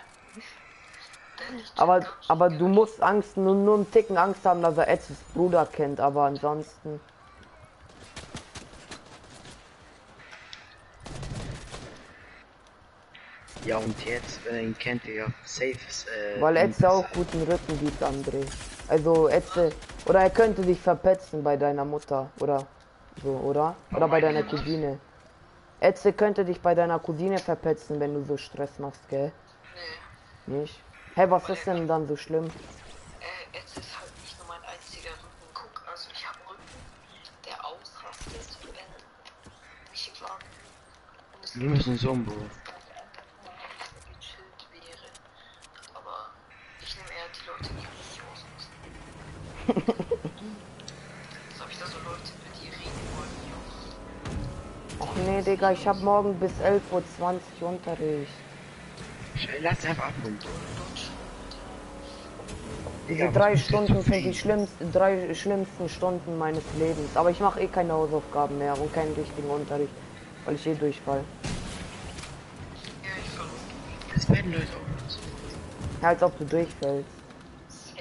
aber du musst Angst, nur einen Ticken Angst haben, dass er Eds Bruder kennt, aber ansonsten. Ja, und jetzt, wenn er ihn kennt, Digga, safe ist, Weil Eds auch guten Rücken gibt, André. Also Eds, oder er könnte dich verpetzen bei deiner Mutter, oder so, oder? Oder bei deiner Cousine. Eds könnte dich bei deiner Cousine verpetzen, wenn du so Stress machst, gell? Nee. Nicht? Hey, was ist denn dann so schlimm? Jetzt ist halt nicht nur mein einziger Rücken. Guck, also ich habe einen Rücken, der ausrastet, wenn mich schlagen. Und es Wir müssen so, Bro. gechillt wäre. Aber ich nehme eher die Leute, die richtig ausrasten. Jetzt habe ich da so Leute, die reden wollen, die auch. Ach nee, Digga, ich hab morgen bis 11:20 Uhr Unterricht. Lass einfach abholen, Bro. Diese 3 Stunden sind die drei schlimmsten Stunden meines Lebens. Aber ich mache eh keine Hausaufgaben mehr und keinen richtigen Unterricht, weil ich eh durchfall. Ja, ich versuche. Das werden Leute auch nicht so. Ja, als ob du durchfällst. Safe.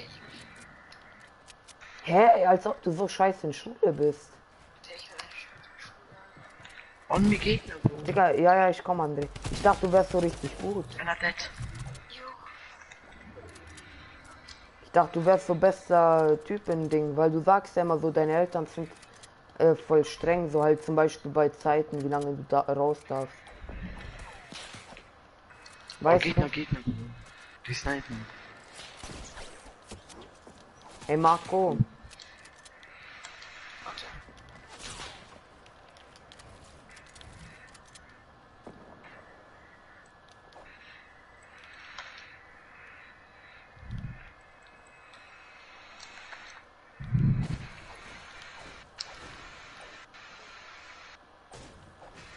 Hä? Als ob du so scheiße in Schule bist. Technisch. Und mir Gegner, Bro. Digga, ja, ich komm, André. Ich dachte, du wärst so richtig gut. Einer dead. Jo. Ich dachte, du wärst so bester Typ in Ding, weil du sagst ja immer so, deine Eltern sind voll streng, so halt zum Beispiel bei Zeiten, wie lange du da raus darfst. Weißt du? Gegner, Bro. Die snipen. Hey Marco, Warte.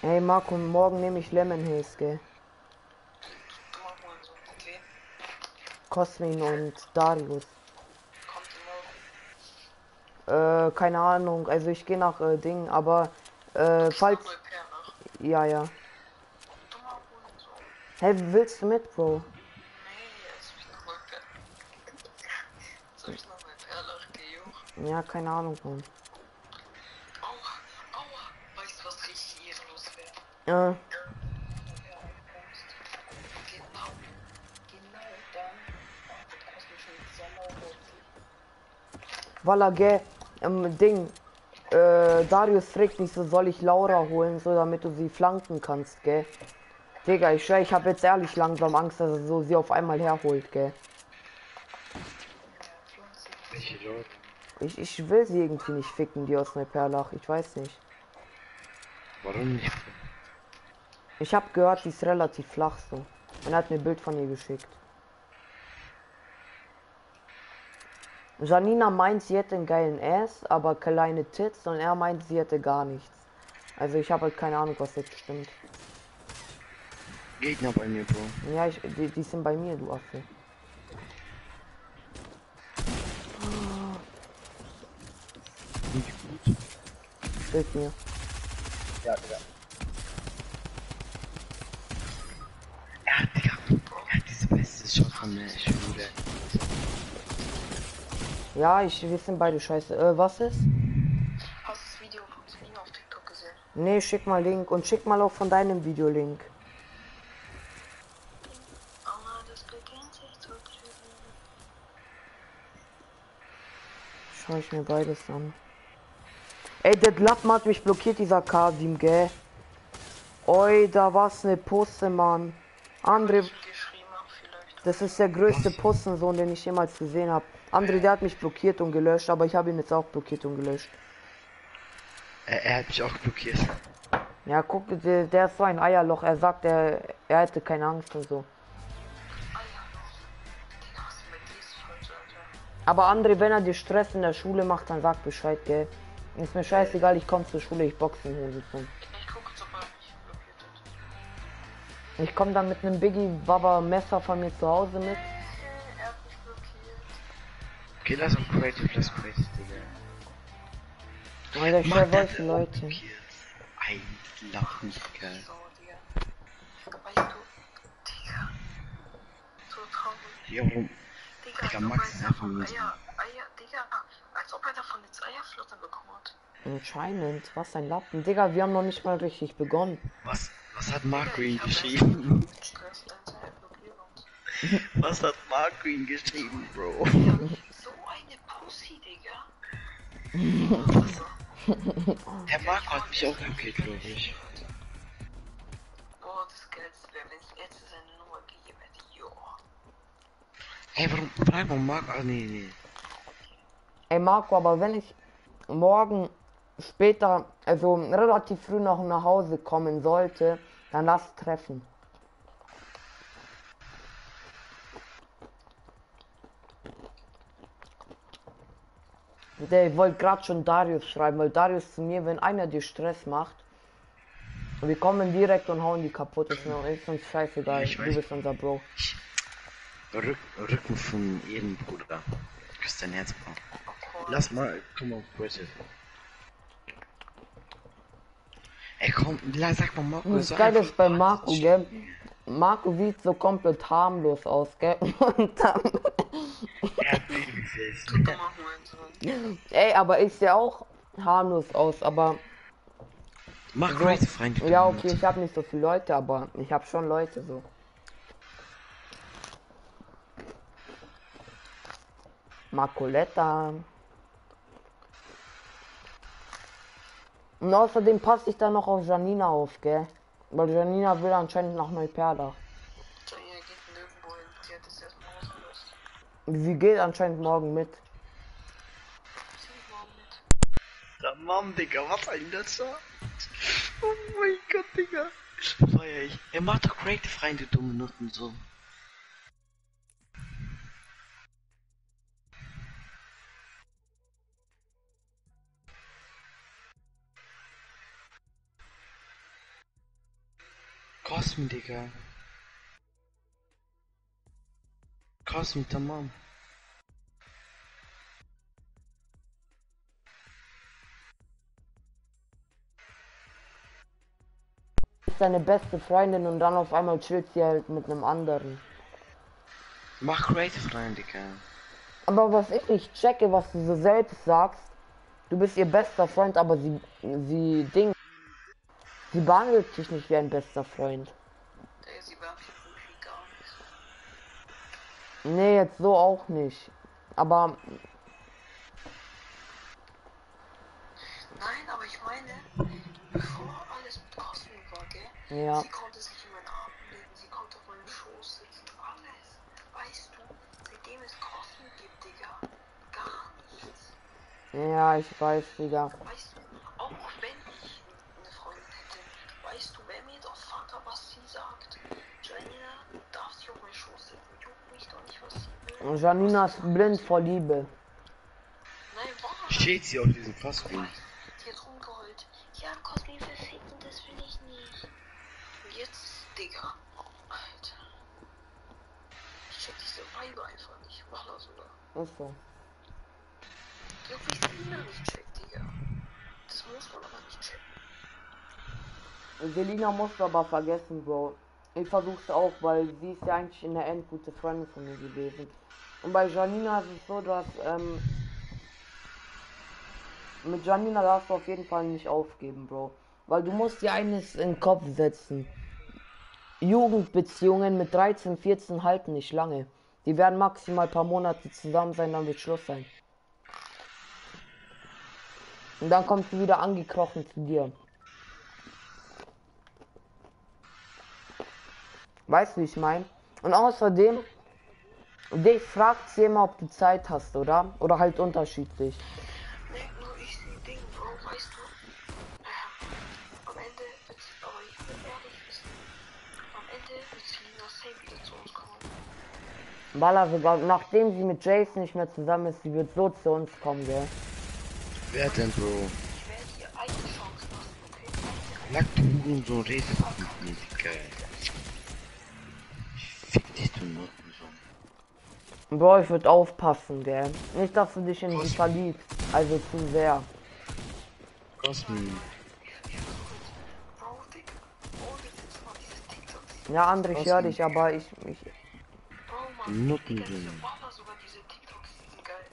Hey Marco, morgen nehme ich Lemon Haze, gell? Du mach mal so, okay? Cosmin und Darius. Kommt ihr morgen? Keine Ahnung. Also ich gehe nach Ding, aber Falls... falls. Neuperlach. Ja, ja. Du mach mal so. Hey, willst du mit, Bro? Nee, als ich nach Neuperlach... Soll ich nach Neuperlach gehen? Ja, keine Ahnung, Mann. Aua, aua. Weißt du, was richtig ehrenlos wäre? Äh, Genau dann macht der kosmische Sommer Walla, gell? Ding. Darius fragt mich so, soll ich Laura holen, so damit du sie flanken kannst, gell? Digga, ich schwör, ich habe jetzt ehrlich langsam Angst, dass er so sie auf einmal herholt, gell? Welche Leute? Ich will sie irgendwie nicht ficken, die aus Neuperlach. Ich weiß nicht. Warum nicht? Ich habe gehört, die ist relativ flach so. Und er hat mir ein Bild von ihr geschickt. Janina meint, sie hätte einen geilen Ass, aber kleine Tits, und er meint, sie hätte gar nichts. Also ich habe halt keine Ahnung, was jetzt stimmt. Gegner bei mir, Bro. Ja, die sind bei mir, du Affe. Nicht gut. Hilf mir. Ja, Digga. Ja, Digga. Er hat diese beste Shot von der Schule. Ja, wir sind beide scheiße. Was ist? Hast du das Video von Selina auf TikTok gesehen? Nee, schick mal Link und schick mal auch von deinem Videolink. Aber das beginnt sich zu trüben. Schau ich mir beides an. Ey, der Glappen hat mich blockiert, dieser Kasim, gell? Oi, da war's eine Pusse, Mann. André, Geschrieben auch vielleicht. das ist der größte Pussensohn, den ich jemals gesehen habe. André, der hat mich blockiert und gelöscht, aber ich habe ihn jetzt auch blockiert und gelöscht. Er hat mich auch blockiert. Ja, guck, der ist so ein Eierloch. Er sagt, er hätte keine Angst und so. Digga, was ist mit dir ist falsch, Alter? Aber André, wenn er dir Stress in der Schule macht, dann sag Bescheid, gell? Ist mir scheißegal, ich komme zur Schule, ich boxe in Hose zu. Ich gucke, sobald mich blockiert hat. Ich komme dann mit einem Biggie Baba Messer von mir zu Hause mit. Er hat mich blockiert. Okay, lass uns Creative, Digga. Alter, ich Mann, schwör, der hat solche auch Leute. blockiert. Ein Lachen, Digga. So, Digga. Weißt du, Digga. So traurig. Ja, warum? Digga, Digga, als ob Max er ist einfach nur so. Eier, Digga. Als ob er davon jetzt Eierflotter bekommen hat. Anscheinend, was ein Lappen. Digga, wir haben noch nicht mal richtig begonnen. Was hat Marco ihm Ich hab geschrieben? erst Stress, Alter, er blockiert uns. Was hat Marco ihm geschrieben, Bro? So eine Pussy, Digga. Der Marco hat mich auch blockiert, glaube ich. Boah, das Geilste wäre, wenn ich jetzt seine Nummer gegeben hätte. Jo. Hey, warum? Frag mal Marco. Ah, nee. Ey Marco, aber wenn ich morgen später, also relativ früh noch nach Hause kommen sollte, dann lass treffen. Ich wollte gerade schon Darius schreiben, weil Darius zu mir, wenn einer dir Stress macht, wir kommen direkt und hauen die kaputt. Ist uns scheißegal. Ich Du weiß. bist unser Bro. Rücken von Ehrenbruder. Küsst dein Herz, Bro. Lass mal, komm auf, bitte. Ey, komm, sag mal Marco. Das Geile ist bei Marco, gell? Marco sieht so komplett harmlos aus, gell? Und dann, Er hat Babyface. Du dummer Hurensohn. ey, aber ich sehe auch harmlos aus, aber Mach so, Creative Freunde. ja, okay, ich habe nicht so viele Leute, aber ich habe schon Leute so. Marcoletta. Und außerdem passe ich da noch auf Janina auf, gell? Weil Janina will anscheinend nach Neuperlach. So, ihr geht nirgendwo hin. Sie hat es erstmal ausgelöst. Sie geht anscheinend morgen mit. Sie geht morgen mit. Der Mann, Digga, was ein letzter? Oh mein Gott, Digga. Feier ich. Er macht doch Creative rein, du dumme Nutten, so. Cosmi, Digga. Cosmi, tamam. Ist deine beste Freundin und dann auf einmal chillt sie halt mit einem anderen. Mach Creative rein, Digga. Aber was ich nicht checke, was du so selbst sagst, du bist ihr bester Freund, aber sie behandelt dich nicht wie ein bester Freund. Der sie behandelt mich gar nicht. Nee, jetzt so auch nicht. Aber Nein, aber ich meine, bevor alles mit Cosmo war, gell? ja, Sie konnte sich in meinen Arm legen, sie konnte auf meinem Schoß sitzen, alles. Weißt du, seitdem es Cosmo gibt, Digga, gar nichts. ja, ich weiß, Digga. Weißt du, auch wenn ich eine Freundin hätte, weißt du, wenn mir doch Vater was sie sagt, Janina darf sich auf meinen Schoß sitzen, juckt mich doch nicht, was sie will. Janina ist blind vor Liebe. Nein, wahr. Steht sie auf diesem Cosmi? Die hat rumgeheult. Ja, Cosmi will ficken, das will ich nicht. Und jetzt, Digga. Alter. Ich check diese Vibe einfach nicht. Mach das, oder? Ist so. Ich glaub, ich will nicht check, Digga. Das muss man aber nicht checken. Selina musst du aber vergessen, Bro. Ich versuch's auch, weil sie ist ja eigentlich in der End gute Freundin von mir gewesen. Und bei Janina ist es so, dass mit Janina darfst du auf jeden Fall nicht aufgeben, Bro. Weil du musst dir eines in den Kopf setzen. Jugendbeziehungen mit 13, 14 halten nicht lange. Die werden maximal ein paar Monate zusammen sein, dann wird Schluss sein. Und dann kommt sie wieder angekrochen zu dir. Weißt du, wie ich meine? Und außerdem, dich fragt sie immer, ob du Zeit hast, oder? Oder halt unterschiedlich. Nee, nur ich sehe Ding, Bro, weißt du? Am Ende wird sie, aber ich will ehrlich wissen, am Ende wird Selina safe wieder zu uns kommen. Walla, sogar nachdem sie mit Jason nicht mehr zusammen ist, sie wird so zu uns kommen, gell? Wer denn, Bro? Ich werde ihr eine Chance lassen, okay? Lack du Hurensohn, redet mit mir, Digga. Ich fick dich, du Nottensohn. Bro, ich würde aufpassen, gell? Nicht, dass du dich in sie verliebst. Also zu sehr. Cosmi. Bro, Digga, ohne jetzt mal dieses TikTok. Ja, André, ich höre dich, aber ich Bro, Mann, Nutten Digga, diese sind. Baller, sogar diese TikToks, die sind geil.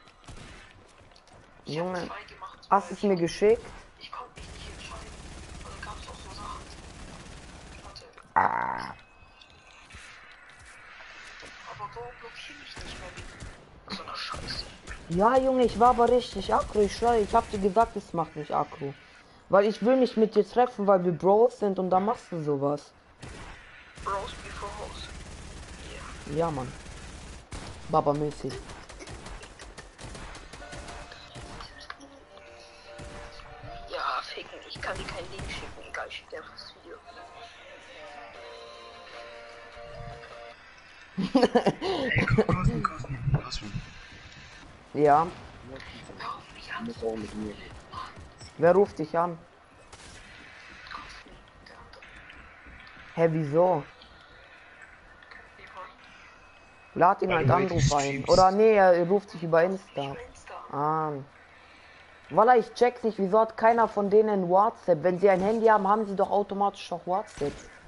Ich Junge, hab 2 gemacht. hast du es mir geschickt? Ich konnte mich nicht entscheiden. Und dann gab es auch so Sachen. Warte, Ah. aber Bro, blockier mich nicht mehr wegen so einer Scheiße. Ja, Junge, ich war aber richtig aggro. Ich schwöre, ich hab dir gesagt, es macht mich aggro. Weil ich will mich mit dir treffen, weil wir Bros sind und dann machst du sowas. Bros before Hoes. Ja, Mann. Baba-mäßig. Ja, ficken, ich kann dir keinen Link schicken, egal, ich schick dir einfach das Video. Ey, Cosmi. Ja. Hör auf mich an, Muss auch mit mir. Wer ruft dich an? Cosmi, der andere. Hä, wieso? Wie war? Lad ihn Weil halt du Anruf heute ein. streamst. Oder nee, er ruft sich über Insta. Insta. Ah. Walla, ich check's nicht, wieso hat keiner von denen WhatsApp? Wenn sie ein Handy haben, haben sie doch automatisch auch WhatsApp.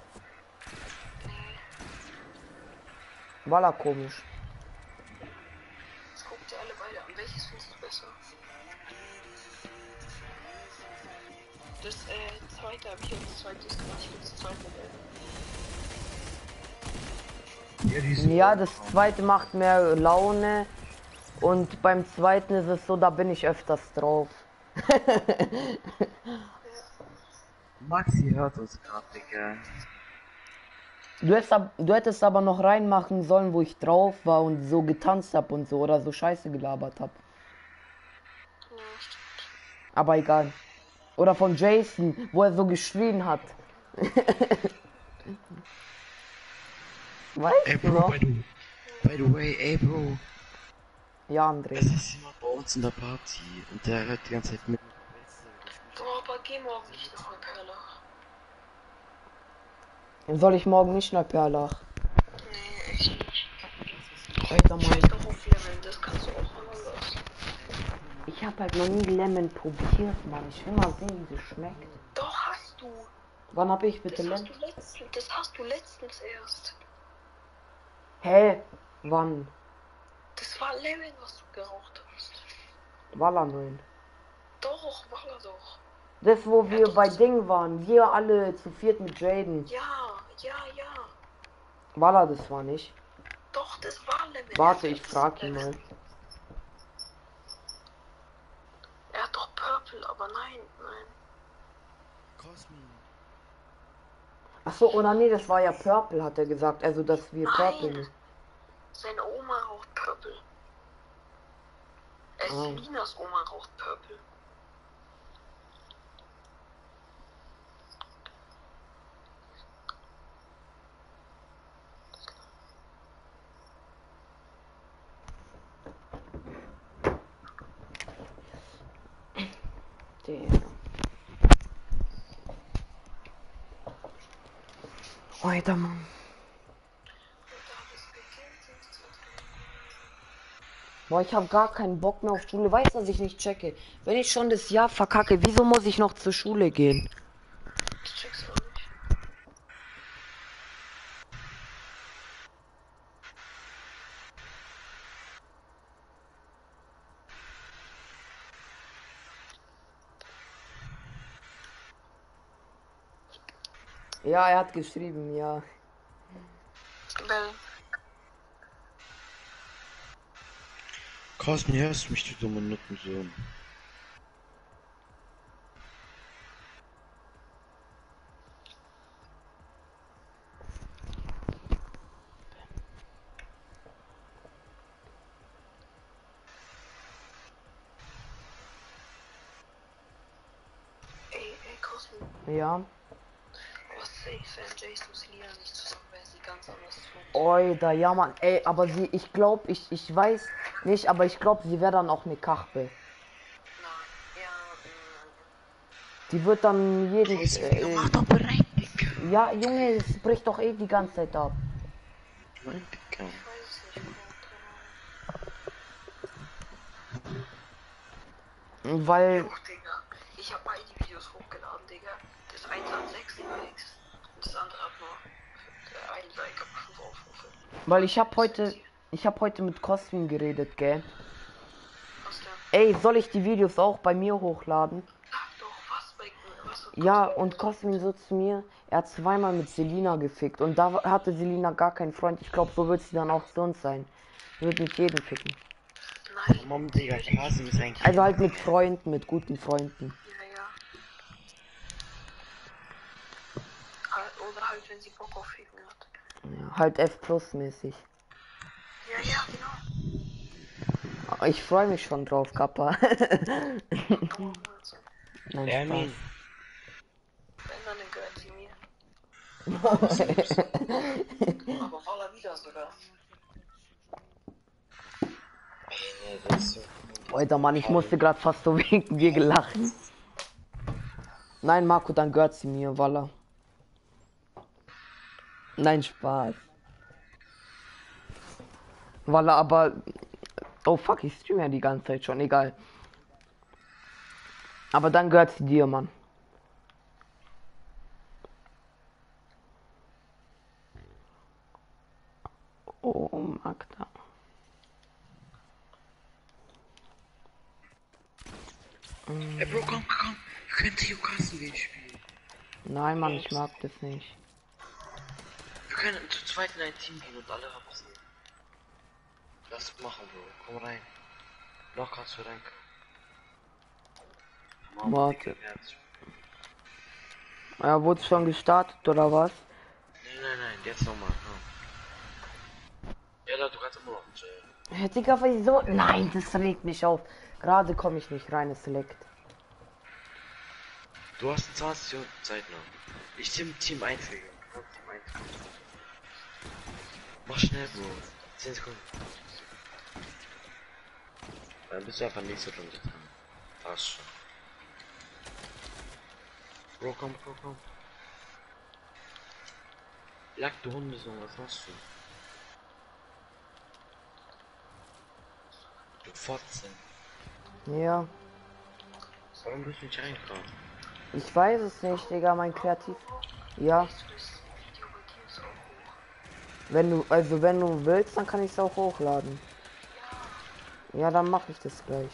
Walla, komisch. Jetzt guckt ihr alle beide an. Welches findest du besser? Das zweite habe ich jetzt das zweite ist gemacht. Ich finde das zweite geil. Ja, die ist Ja, das zweite macht mehr Laune. Und beim zweiten ist es so, da bin ich öfters drauf. Maxi hört uns gerade, Digga. Du hättest aber noch reinmachen sollen, wo ich drauf war und so getanzt hab und so oder so Scheiße gelabert hab. Ja, stimmt. Aber egal. Oder von Jason, wo er so geschrien hat. Weißt Ey, du Bro, noch? by the way, ey, Bro. Ja, André. Es ist jemand bei uns in der Party und der hört die ganze Zeit mit. So, aber geh morgen nicht noch mal Perla. Soll ich morgen nicht nach Perlach? Nee, echt nicht. Alter, Ich Mann. halt doch auf Lemon, das kannst du auch anders. Ich habe halt noch nie Lemon probiert, Mann. Ich will mal sehen, wie es schmeckt. Doch, hast du. Wann habe ich bitte Das hast Lemon? du letztens, das hast du letztens erst. Hä? Wann? Das war Lemon, was du geraucht hast. Walla 9. Doch, war er doch. Das, wo wir doch, bei das- Ding waren. Wir alle zu viert mit Jaden. Ja. Walla, das war nicht. Doch, das war Lemon. Warte, Er ich hat frag das ihn mal. Lemon. Er hat doch Purple, aber nein. Ach so, oder nee, das war ja Purple, hat er gesagt. Also, dass wir Purple Nein. nicht. Seine Oma raucht Purple. Ah. Selinas Oma raucht Purple. Der. Alter, Mann. Boah, ich habe gar keinen Bock mehr auf Schule. Weißt du, dass ich nicht checke? Wenn ich schon das Jahr verkacke, wieso muss ich noch zur Schule gehen? Ich check's auch nicht. Ja, er hat geschrieben, ja. Bell. Carsten, hörst du mich, du dummer Nuttensohn? Ey, Cosmo. Ja. Aber safe, wenn Jason und Selina nicht zusammen wären, sie ganz anders tun. Oida, ja, Mann. Ey, aber sie, ich glaube, ich weiß nicht, aber ich glaube, sie wäre dann auch eine Kachbe. Nein, ja, Die wird dann jeden. Mach doch bereit, Digga. Ja, Junge, es bricht doch eh die ganze Zeit ab. Nein, Digga. ich weiß es nicht, Weil. Juch, Digga. Ich habe beide Videos hochgeladen, Digga. Das eine hat 6 Likes und das andere hat nur ein Like, aber 5 Aufrufe. Weil ich habe heute mit Cosmin geredet, gell? Was denn? Ey, soll ich die Videos auch bei mir hochladen? Sag doch, was Ja, und Cosmin so zu mir, er hat zweimal mit Selina gefickt und da hatte Selina gar keinen Freund. Ich glaube, so wird sie dann auch zu uns sein. Sie wird mit jedem ficken. Nein. Mom, Digga, Carsten ist eigentlich. Also halt mit Freunden, mit guten Freunden. Ja. Oder halt, wenn sie Bock auf Ficken hat. Ja, halt F Plus mäßig. Ja, genau. Ich freue mich schon drauf, Kappa. Also, Nein, Ermin. wenn, dann gehört sie mir. Aber voller wieder sogar. Nee, das ist so. Alter, Mann, ich musste gerade fast so wegen dir gelacht. Nein, Marco, dann gehört sie mir, Walla. Nein, Spaß. Walla, aber... Oh fuck, ich stream ja die ganze Zeit schon, egal. Aber dann gehört sie dir, Mann. Oh, Magda. Ey, Bro, komm. Wir können Theo Carsten gehen spielen. Nein, Mann, ich mag das nicht. Wir können zu zweit in ein Team gehen und alle abziehen. Lass machen, Bro. Komm rein. Locker zu rein. Warte. Ja, wurde schon gestartet, oder was? Nein, jetzt nochmal. Ja, du kannst immer noch chillen. Digga, wieso? Nein, das regt mich auf. Gerade komme ich nicht rein, es Select. Du hast 20 Minuten Zeit noch. Ich Team 1, Digga. Team 1. Mach schnell, Bro. 10 Sekunden. Dann bist du einfach nächste Runde dran. Passt schon. Bro, komm. Lack, du Hundesohn, was machst du? Du Fotze. Ja. Warum bist du nicht reingekommen? Ich weiß es nicht, Digga, mein Kreativ. Ja. Siehst du das Video bei dir ist auch hoch. Wenn du willst, dann kann ich es auch hochladen. Ja, dann mache ich das gleich.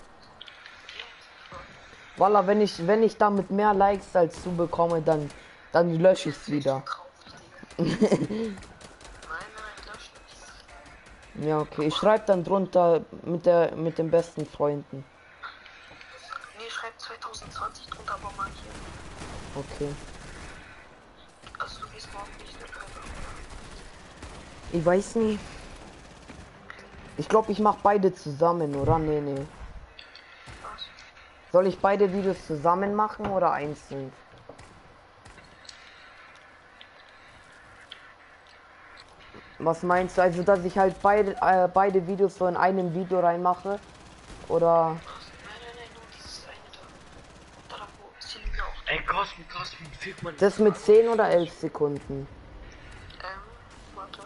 Voila, wenn ich damit mehr Likes als du bekomme, dann lösche ich es wieder. Nein, nein, lösch nicht. Ja, okay. Ich schreibe dann drunter mit den besten Freunden. Nee, schreib 2020 drunter, aber mal hier. Okay. Also du gehst morgen nicht in den Körper. Ich weiß nie. Ich glaube, ich mache beide zusammen, oder? Nee. Was? Soll ich beide Videos zusammen machen oder einzeln? Was meinst du? Also, dass ich halt beide Videos so in einem Video reinmache? Oder? Nein, nur dieses eine da. Da, wo Selina auch. Ey, Cosmin, füg mal. Das mit 10 oder 11 Sekunden? Warte.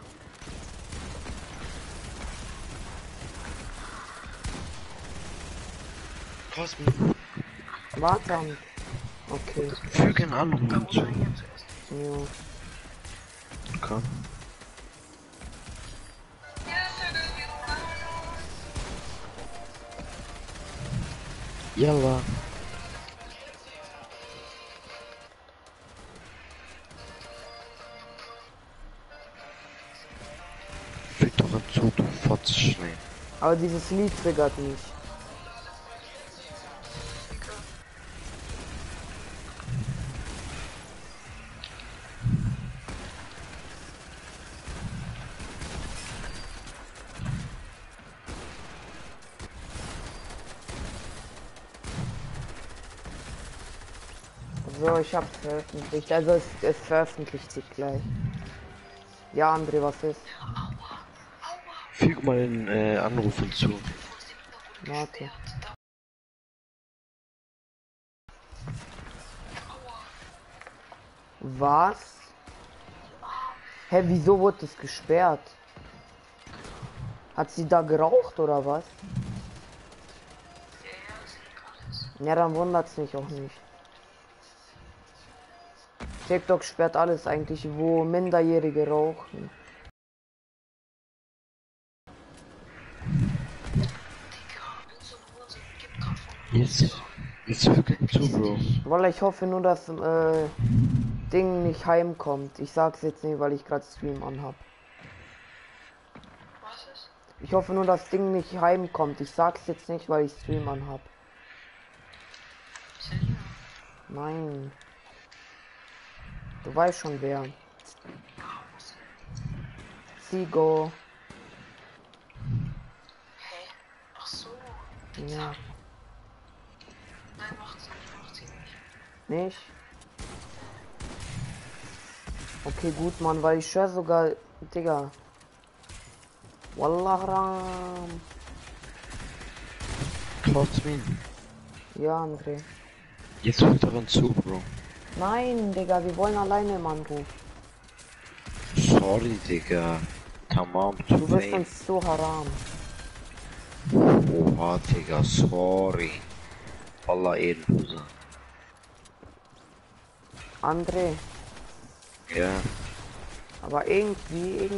Cosmin, Warte. Okay. füge einen Anruf hinzu. Ja. Komm. Yalla. Füg doch hinzu, du Fotzschwein. Aber dieses Lied triggert mich. So, ich hab's veröffentlicht. Also es veröffentlicht sich gleich. Ja, André, was ist? Füg mal den Anruf hinzu. Warte. Was? Hä, wieso wurde es gesperrt? Hat sie da geraucht oder was? Ja, dann wundert's mich auch nicht. TikTok sperrt alles eigentlich, wo Minderjährige rauchen. Jetzt füg hinzu, Bro. Weil ich hoffe nur, dass Ding nicht heimkommt. Ich sag's jetzt nicht, weil ich gerade Stream anhab. Was ist? Ich hoffe nur, dass Ding nicht heimkommt. Ich sag's jetzt nicht, weil ich Stream anhab. Selina. Nein. Du weißt schon wer. Sigo. Hä? Ach so. Ja. Nein, macht sie nicht. Nicht? Okay, gut, Mann, weil ich höre sogar, Digga. Wallah Ram. Cosmin. Ja, André. Jetzt füg doch hinzu, Bro. Nein, Digga, wir wollen alleine im Anruf. Sorry, Digga. Tamam, zu Du bist fame. uns so haram. Oha, Digga, sorry. Allah Ehrenloser. André, Ja. aber irgendwie.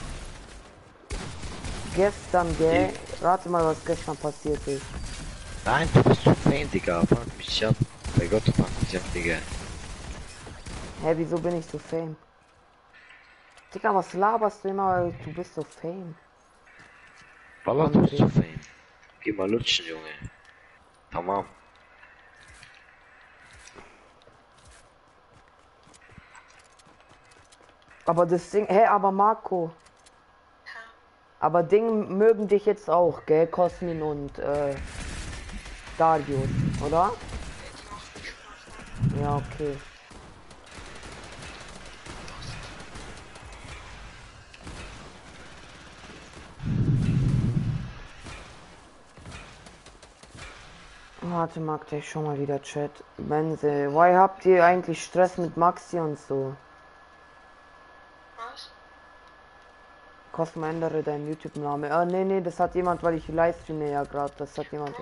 Gestern, gell? Rate mal, was gestern passiert ist. Nein, du bist zu fame, Digga. Fuck mich ab. Bei Gott, fuck mich ab, Digga. Hä, wieso bin ich so fame? Digga, was laberst du immer? Du bist so fame. Wallah, du bist zu fame. Geh mal lutschen, Junge. Tamam. Aber das Ding, hä, aber Marco. Aber Ding mögen dich jetzt auch, gell? Cosmin und Darius, oder? Ja, okay. Warte, mag der schon mal wieder Chat. Benze, why habt ihr eigentlich Stress mit Maxi und so? Cosmo, ändere deinen YouTube-Name. Nee, das hat jemand, weil ich livestreame ja gerade. Das hat jemand.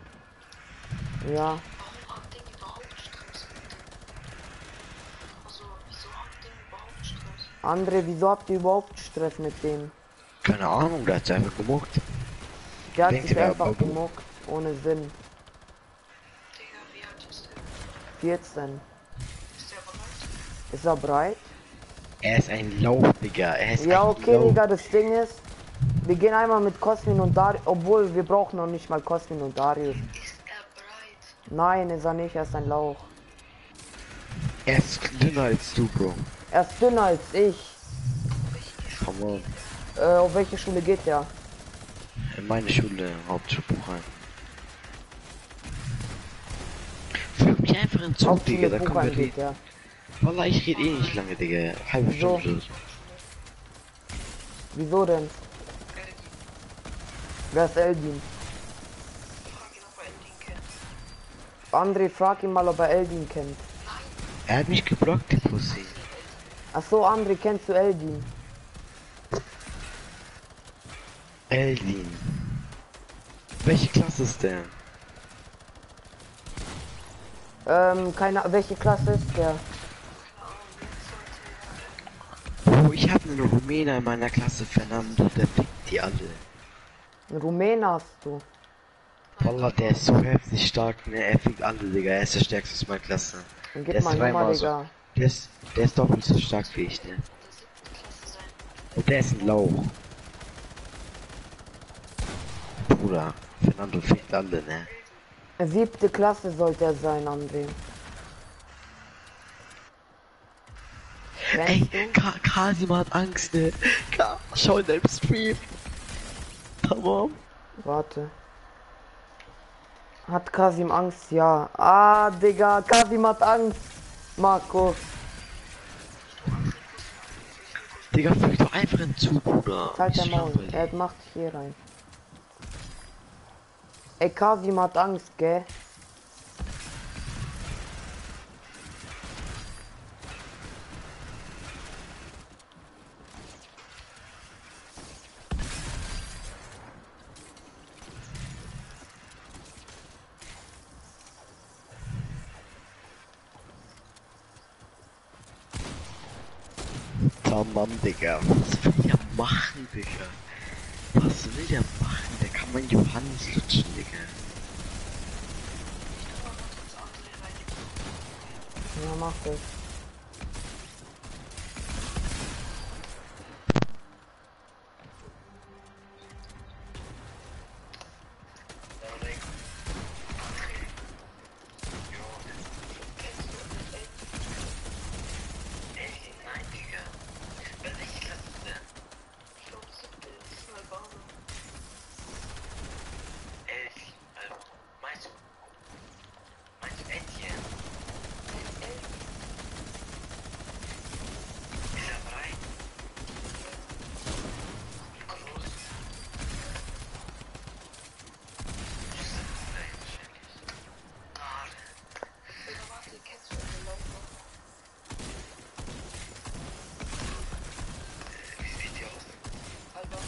Ja. Warum hat Ding überhaupt Stress mit dem? Also, wieso hat Ding überhaupt Stress? André, wieso habt ihr überhaupt Stress mit dem? Keine Ahnung, der hat's einfach gemuckt. Der hat Denkt sich ihr, wer einfach Babu? gemuckt. Ohne Sinn. Digga, wie alt ist der? 14. Ist der bereit? Ist er breit? Er ist ein Lauch, Digga. Er ist Ja, ein okay, Lauch. Digga, das Ding ist, wir gehen einmal mit Cosmin und Darius, obwohl wir brauchen noch nicht mal Cosmin und Darius. Ist er breit? Nein, ist er nicht, er ist ein Lauch. Er ist dünner als du, Bro. Er ist dünner als ich. Come on. Auf welche Schule geht er? In meine Schule, Hauptschulbuchheim. Füg mich einfach in Zug, Digga, da kommen Buchheim wir geht er. Wallah, ich rede eh nicht lange, Digga. Halbe Wieso? Stunde. Wieso denn? Wer ist Eldin? Frag ihn, ob er Ending kennt. André, frag ihn mal, ob er Eldin kennt. Er hat mich geblockt, die Pussy. Ach so, André, kennst du Eldin? Eldin. Welche Klasse ist der? Welche Klasse ist der? Bro, ich habe einen Rumäner in meiner Klasse, Fernando, der fickt die alle. Einen Rumänen hast du. Wallah, der ist so heftig stark, ne, er fickt alle, Digga, er ist der stärkste aus meiner Klasse. Dann Der gib ist mal Nummer, dreimal so, Digga. der ist doppelt so stark wie ich, ne. Und der ist ein Lauch. Bruder, Fernando fickt alle, ne. 7. Klasse sollte er sein, André. Ey, Kennst du? Kasim hat Angst, ne. Schau in deinem Stream. Tamam. Warte. Hat Kasim Angst? Ja. Ah, Digga, Kasim hat Angst. Marco. Digga, füg doch einfach hinzu, Bruder. Halt Ist dein Maul. langweilig. Er macht dich hier rein. Ey, Kasim hat Angst, gell? Tamam, Digga. Was will der machen, Digga? Was will der machen? Der kann man Johannes lutschen, Digga. Ja, mach das. Nein, Digga. Welche Klasse ist der? Ich glaube, 7. ist mal Baume. Meinst du Etienne? Ist er breit? Wie groß? Nein, wahrscheinlich. Haare. Oder warte, kennst du den Läufer? Wie sieht die aus? Alba.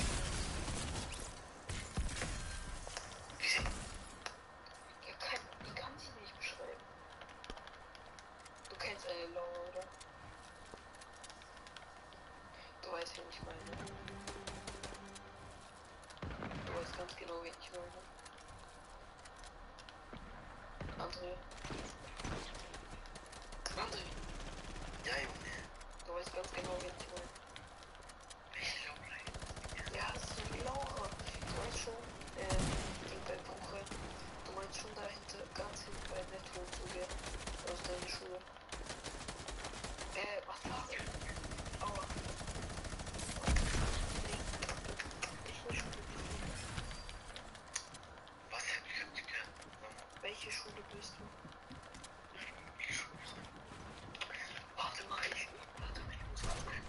Ja, ich kann sie nicht beschreiben. Du kennst eine Laura, oder? Du weißt, wen ich meine. Du weißt ganz genau, wen ich meine. André. André. Ja, Junge. Du weißt ganz genau, wen ich meine. Welche Laura? Ja, das ist so die Laura. Du weißt schon, die bei Buche. Du meinst schon dahinter, ganz hinten bei Netto und so, gell? Aus deiner Schule. Was war das? Aua. Welche Schule bist du? Was hab ich gerade gehört? Welche Schule bist du? Warte mal, ich muss gucken.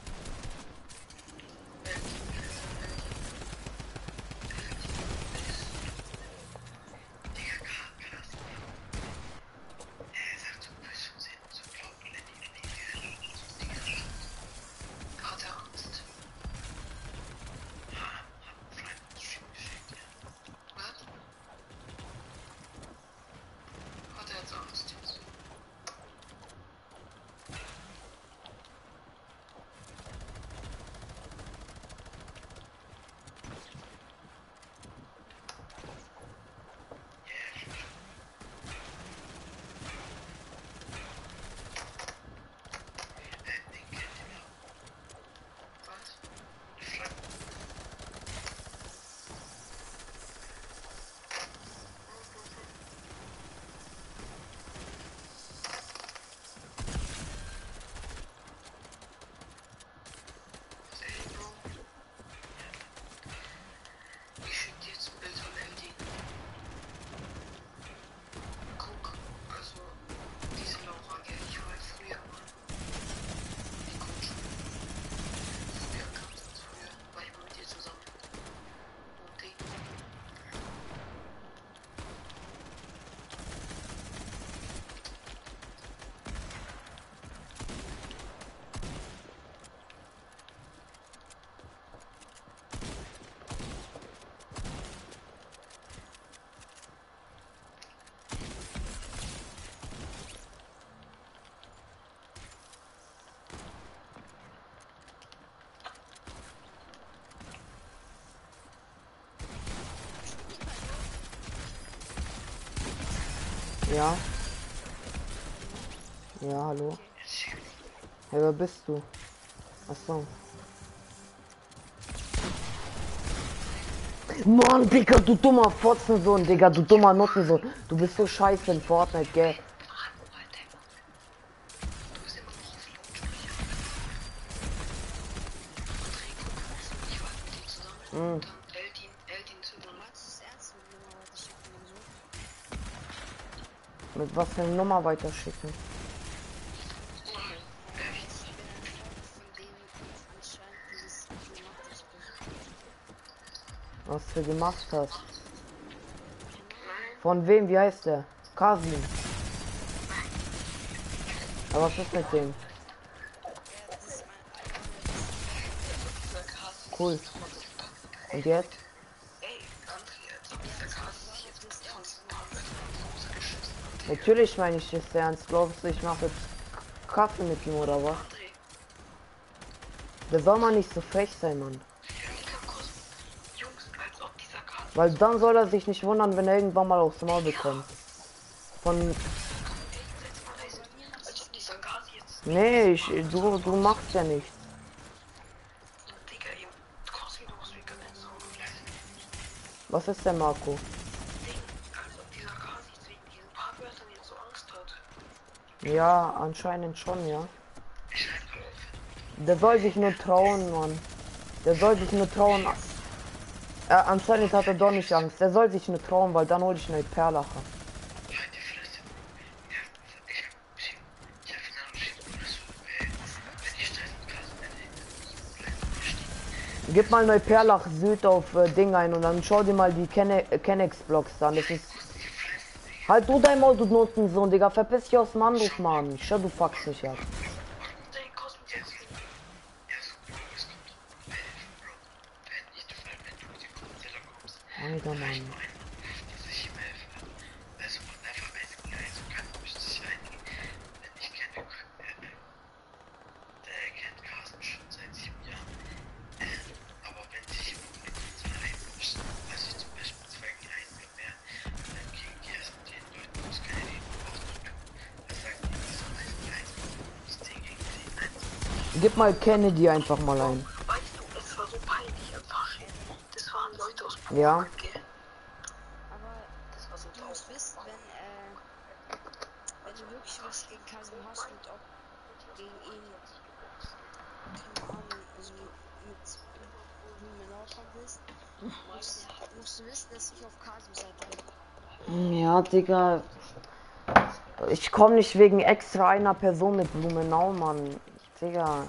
Hat er Angst? jetzt Angst jetzt. Ich schick dir jetzt ein Bild von LD. Guck, also diese Laura, gell, ich war früher mal. Die Coach. Früher ganz früher war ich mal mit dir zusammen. Und die. Ja. Ja, hallo. Hey, wer bist du? Achso. Mann, Digga, du dummer Fotzensohn, Digga, du dummer Nuttensohn. Du bist so scheiße in Fortnite, gell? Du bist immer noch auf Lautsprecher. André, guck, ich war mit dir zusammen. Und dann Eldin zu mir. Mit was für eine Nummer weiterschicken? Was du gemacht hast. Von wem? Wie heißt der? Kasim. Aber was ist mit dem? Cool. Und jetzt? Ey, André, als ob dieser Kass sich jetzt von ein paar Metern ins Hose geschissen hat. Natürlich meine ich das ernst. Glaubst du, ich mache jetzt Kaffee mit ihm oder was? André, Der soll mal nicht so frech sein, Mann. Digga, Kuss. Jungs, als ob dieser Kass. Weil dann soll er sich nicht wundern, wenn er irgendwann mal aufs Maul bekommt. Von... Ey, setz mal leise. Als ob dieser Kass jetzt. Nee, du machst ja nichts. Digga, eben. Kostenlos, wie können so leise. Was ist der Marco? Ding, als ob dieser Kass jetzt wegen diesen paar Wörtern jetzt so Angst hat. Ja, anscheinend schon, ja. Ich schreib mal auf. Der soll sich nur trauen, Mann. Der soll sich nur trauen. Anscheinend hat er doch nicht Angst. Der soll sich nur trauen, weil dann hol ich eine Perlacher. Halt die Fresse. Ja, ich hab eine Ahnung, oder so, wenn ich Stress mit Kass bin, Gib mal Neuperlach Süd auf Ding ein und dann schau dir mal die Kennex-Blocks an. Das ist... Halt du dein Maul, du Notensohn, Digga. Verpiss dich aus dem Anruf, Mann. Schau, du fuckst mich ab. den Kosten jetzt. Ja, so, Bro, es kommt. Bro, wenn nicht der Fall, wenn du die Kommentare kommst. Alter, Mann. Dass ich ihm helfe. Also, man einfach eins so kann man sich einigen. Wenn ich kenne, der kennt Carsten schon seit 7 Jahren. Aber wenn sich jemand mit uns einmischt, also ich zum Beispiel 2 gegen 1 bin mehr, dann gegen die erst mit den Leuten, muss keine Reden braucht zu tun. Das sagt die, das ist 1 gegen 1, das 10 gegen 10, 1. Gib mal Kennedy einfach mal ein. Weißt du, es war so peinlich einfach. Das waren Leute aus Ja. Polen, gell? Aber Das war so du musst traurig. wissen, wenn du wirklich was gegen Kasim hast und auch gegen ihn, keine Ahnung, also mit Blumenauer bist, musst du wissen, dass ich auf Kasim Seite bin. Ja, Digga. Ich komme nicht wegen extra einer Person mit Blumenau, Mann. Digga.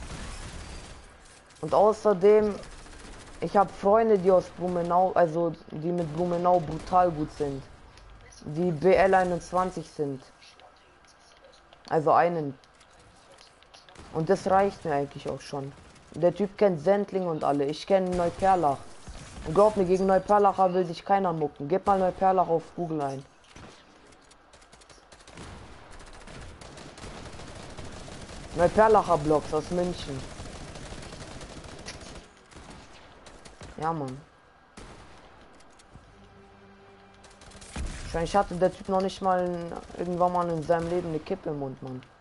Und außerdem, ich habe Freunde, die aus Blumenau, also die mit Blumenau brutal gut sind. Die BL21 sind. Also einen. Und das reicht mir eigentlich auch schon. Der Typ kennt Sendling und alle. Ich kenne Neuperlach. Und glaub mir, gegen Neuperlacher will sich keiner mucken. Gib mal Neuperlach auf Google ein. Neuperlacher Blocks aus München. Ja, Mann. Wahrscheinlich hatte der Typ noch nicht mal irgendwann mal in seinem Leben eine Kippe im Mund, Mann.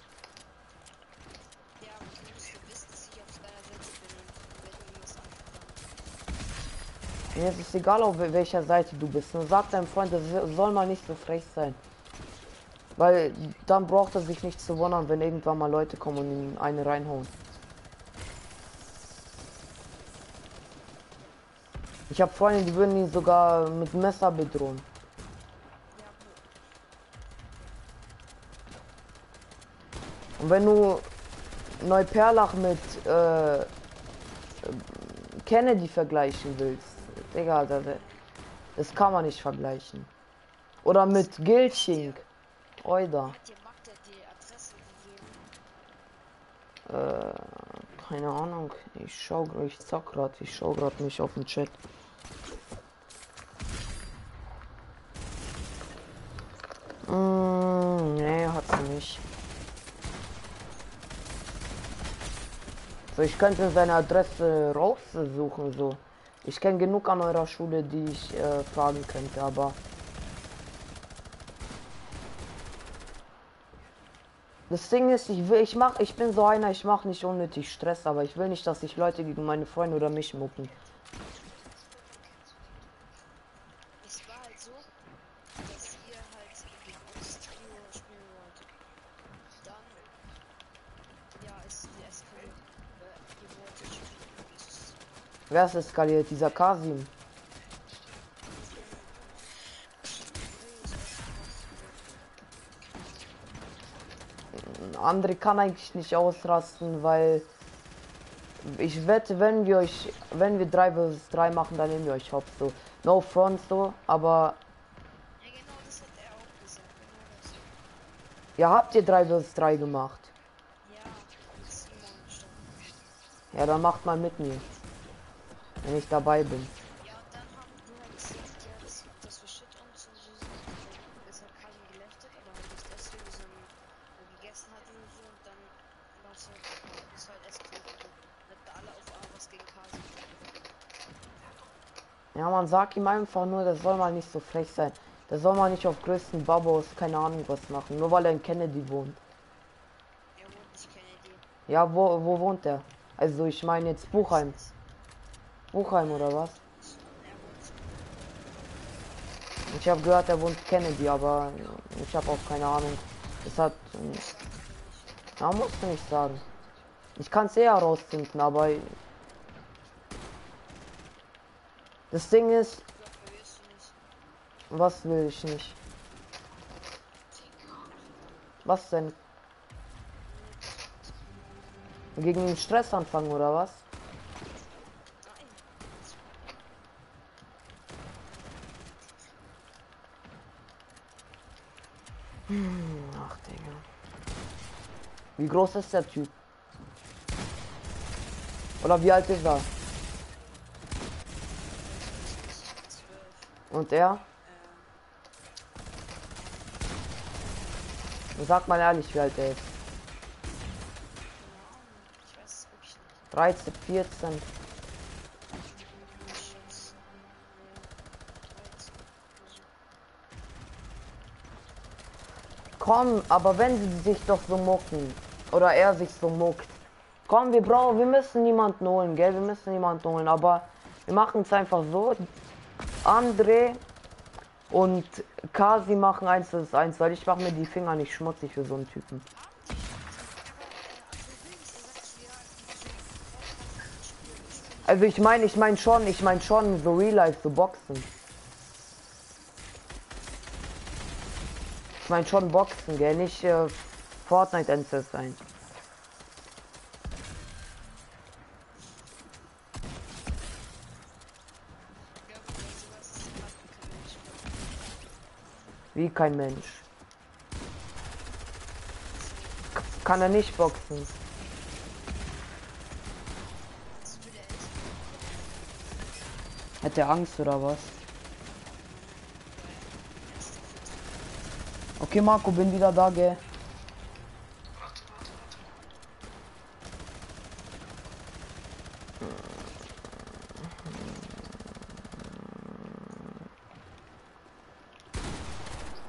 Ja, aber du musst ja wissen, dass ich auf deiner Seite bin und wenn du irgendwas anfangen. Mir ist es egal, auf welcher Seite du bist. Nur sag deinem Freund, das soll mal nicht so frech sein. Weil dann braucht er sich nicht zu wundern, wenn irgendwann mal Leute kommen und ihm eine reinhauen. Ich habe Freunde, die würden ihn sogar mit Messer bedrohen. Und wenn du Neuperlach mit Kennedy vergleichen willst, Digga, das kann man nicht vergleichen. Oder mit Gilching. Oida. Hat dir Magda die Adresse gegeben? Keine Ahnung. Ich zock grad. Ich schau grad nicht auf den Chat. Nee, hat sie nicht. So, ich könnte seine Adresse raussuchen, so. Ich kenne genug an eurer Schule, die ich fragen könnte, aber das Ding ist, ich bin so einer, ich mache nicht unnötig Stress, aber ich will nicht, dass sich Leute gegen meine Freunde oder mich mucken. Es war halt so, dass ihr halt gegen uns Trio spielen wollt. Dann, ja, ist die eskaliert. Ihr wolltet Wer ist eskaliert? Dieser Kasim. André kann eigentlich nicht ausrasten, weil ich wette, wenn wir 3 vs 3 machen, dann nehmen wir euch hops, so. No front, so, aber ja, genau, das hat er auch gesagt. Genau das. ja, habt ihr 3 vs 3 gemacht? Ja, mit Simon schon. Ja, dann macht mal mit mir, wenn ich dabei bin. Ja, und dann haben wir halt gesagt, ja, dass wir shit uns und so sind. Und dann ist halt Kasim geleftet, aber halt nicht deswegen, sondern weil wir gegessen hatten und so. Und dann war es halt, ist halt eskaliert. Und dann hatten alle auf einmal was gegen Kasim. Ja, man sagt ihm einfach nur, das soll mal nicht so frech sein. Der soll mal nicht auf größten Babos, keine Ahnung was machen, nur weil er in Kennedy wohnt. Er wohnt nicht Kennedy. Ja, wo wohnt er? Also ich meine jetzt Buchheim. Buchheim oder was? Er wohnt. Ich habe gehört, er wohnt Kennedy, aber ich habe auch keine Ahnung. Es hat... Ja, musst du nicht sagen. Ich kann es eher rausfinden, aber... Das Ding ist... Was will ich nicht? Was denn? Gegen den Stress anfangen oder was? Ach, Digga. Wie groß ist der Typ? Oder wie alt ist er? Und er? Sag mal ehrlich, wie alt er ist. Ich weiß es wirklich nicht. 13, 14. Komm, aber wenn sie sich doch so mucken. Oder er sich so muckt. Komm, wir müssen niemanden holen, gell? Wir müssen niemanden holen, aber wir machen es einfach so. André und Kasi machen 1 vs 1, weil ich mache mir die Finger nicht schmutzig für so einen Typen. Also ich meine schon so Real Life, so Boxen. Ich meine schon Boxen, gell? Nicht Fortnite NCS sein. Wie kein Mensch. Kann er nicht boxen. Hat er Angst oder was? Okay, Marco, bin wieder da, gell?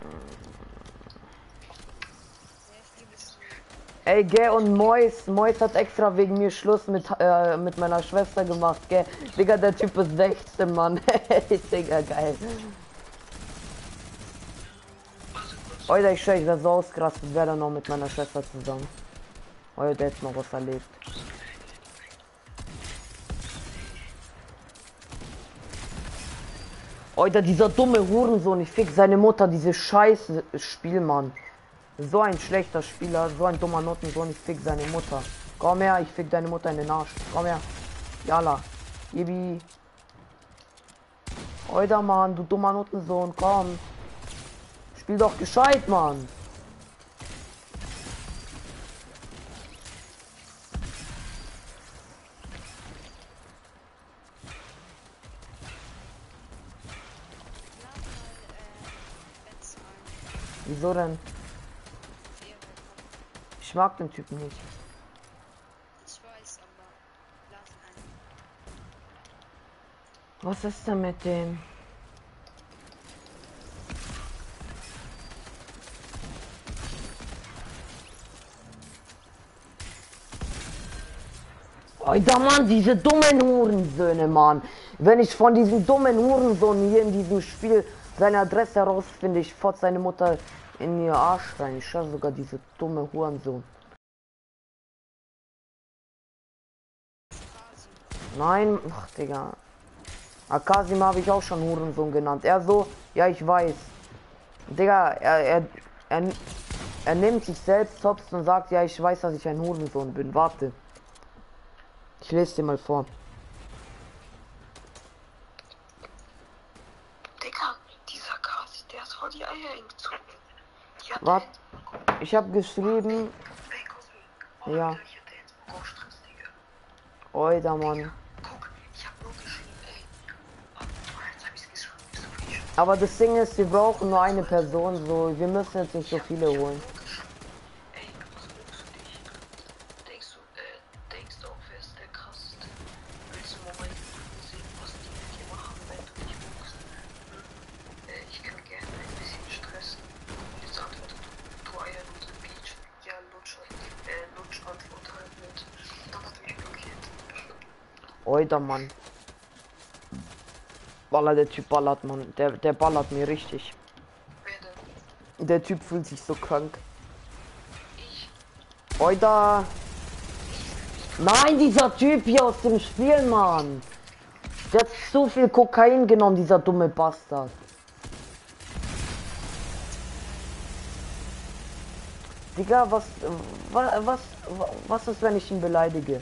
Ey, gell, und Mois hat extra wegen mir Schluss mit meiner Schwester gemacht, gell. Digga, der Typ ist 16, Mann. Digga, geil. Alter, ich schwör, ich wär so ausgerastet, wäre dann noch mit meiner Schwester zusammen. Alter, der hat noch was erlebt. Alter, dieser dumme Hurensohn, ich fick seine Mutter, diese scheiß Spielmann. So ein schlechter Spieler, so ein dummer Notensohn, ich fick seine Mutter. Komm her, ich fick deine Mutter in den Arsch. Komm her. Jalla. Ibi. Alter, Mann, du dummer Notensohn, komm. Spiel doch gescheit, Mann. Wieso denn? Ich mag den Typen nicht. Ich weiß, aber lass einen. Was ist denn mit dem? Alter, Mann, diese dummen Hurensöhne, Mann. Wenn ich von diesem dummen Hurensohn hier in diesem Spiel seine Adresse herausfinde, ich fort seine Mutter in ihr Arsch rein. Ich schau sogar diese dumme Hurensohn. Nein, ach Digga. Akasim habe ich auch schon Hurensohn genannt. Er so, ja ich weiß. Digga, er nimmt sich selbst hops und sagt, ja ich weiß, dass ich ein Hurensohn bin. Warte. Ich lese dir mal vor. Digga, dieser Kasi, der ist vor die Eier hingezogen. Was? Ich habe geschrieben. Ja. Oida, Mann. Aber das Ding ist, wir brauchen nur eine Person, so wir müssen jetzt nicht so viele holen. Oida, Mann. Baller, der Typ ballert, Mann. Der ballert mir richtig. Der Typ fühlt sich so krank. Oida. Nein, dieser Typ hier aus dem Spiel, Mann. Der hat so viel Kokain genommen, dieser dumme Bastard. Digga, was ist, wenn ich ihn beleidige?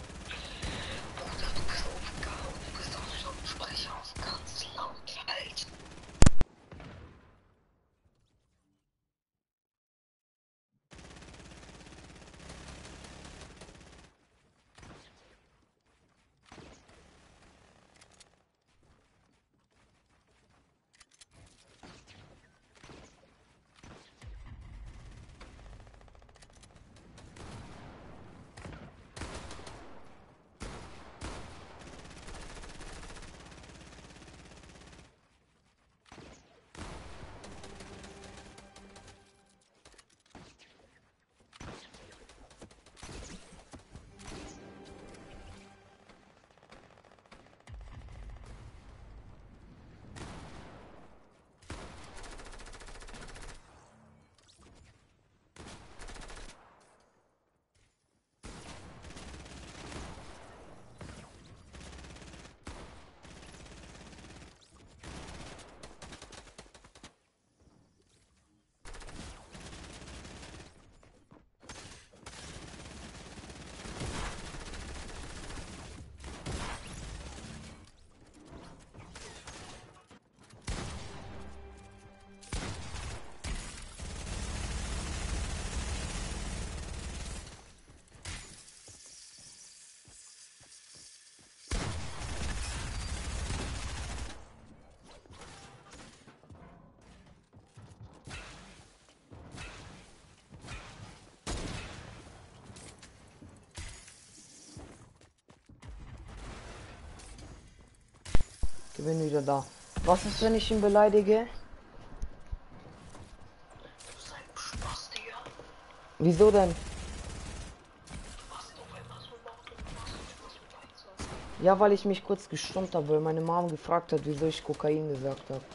Ich bin wieder da. Was ist, wenn ich ihn beleidige? Wieso denn? warst doch immer so laut und du warst so leise. Ja, weil ich mich kurz gestummt habe, weil meine Mom gefragt hat, wieso ich Kokain gesagt habe.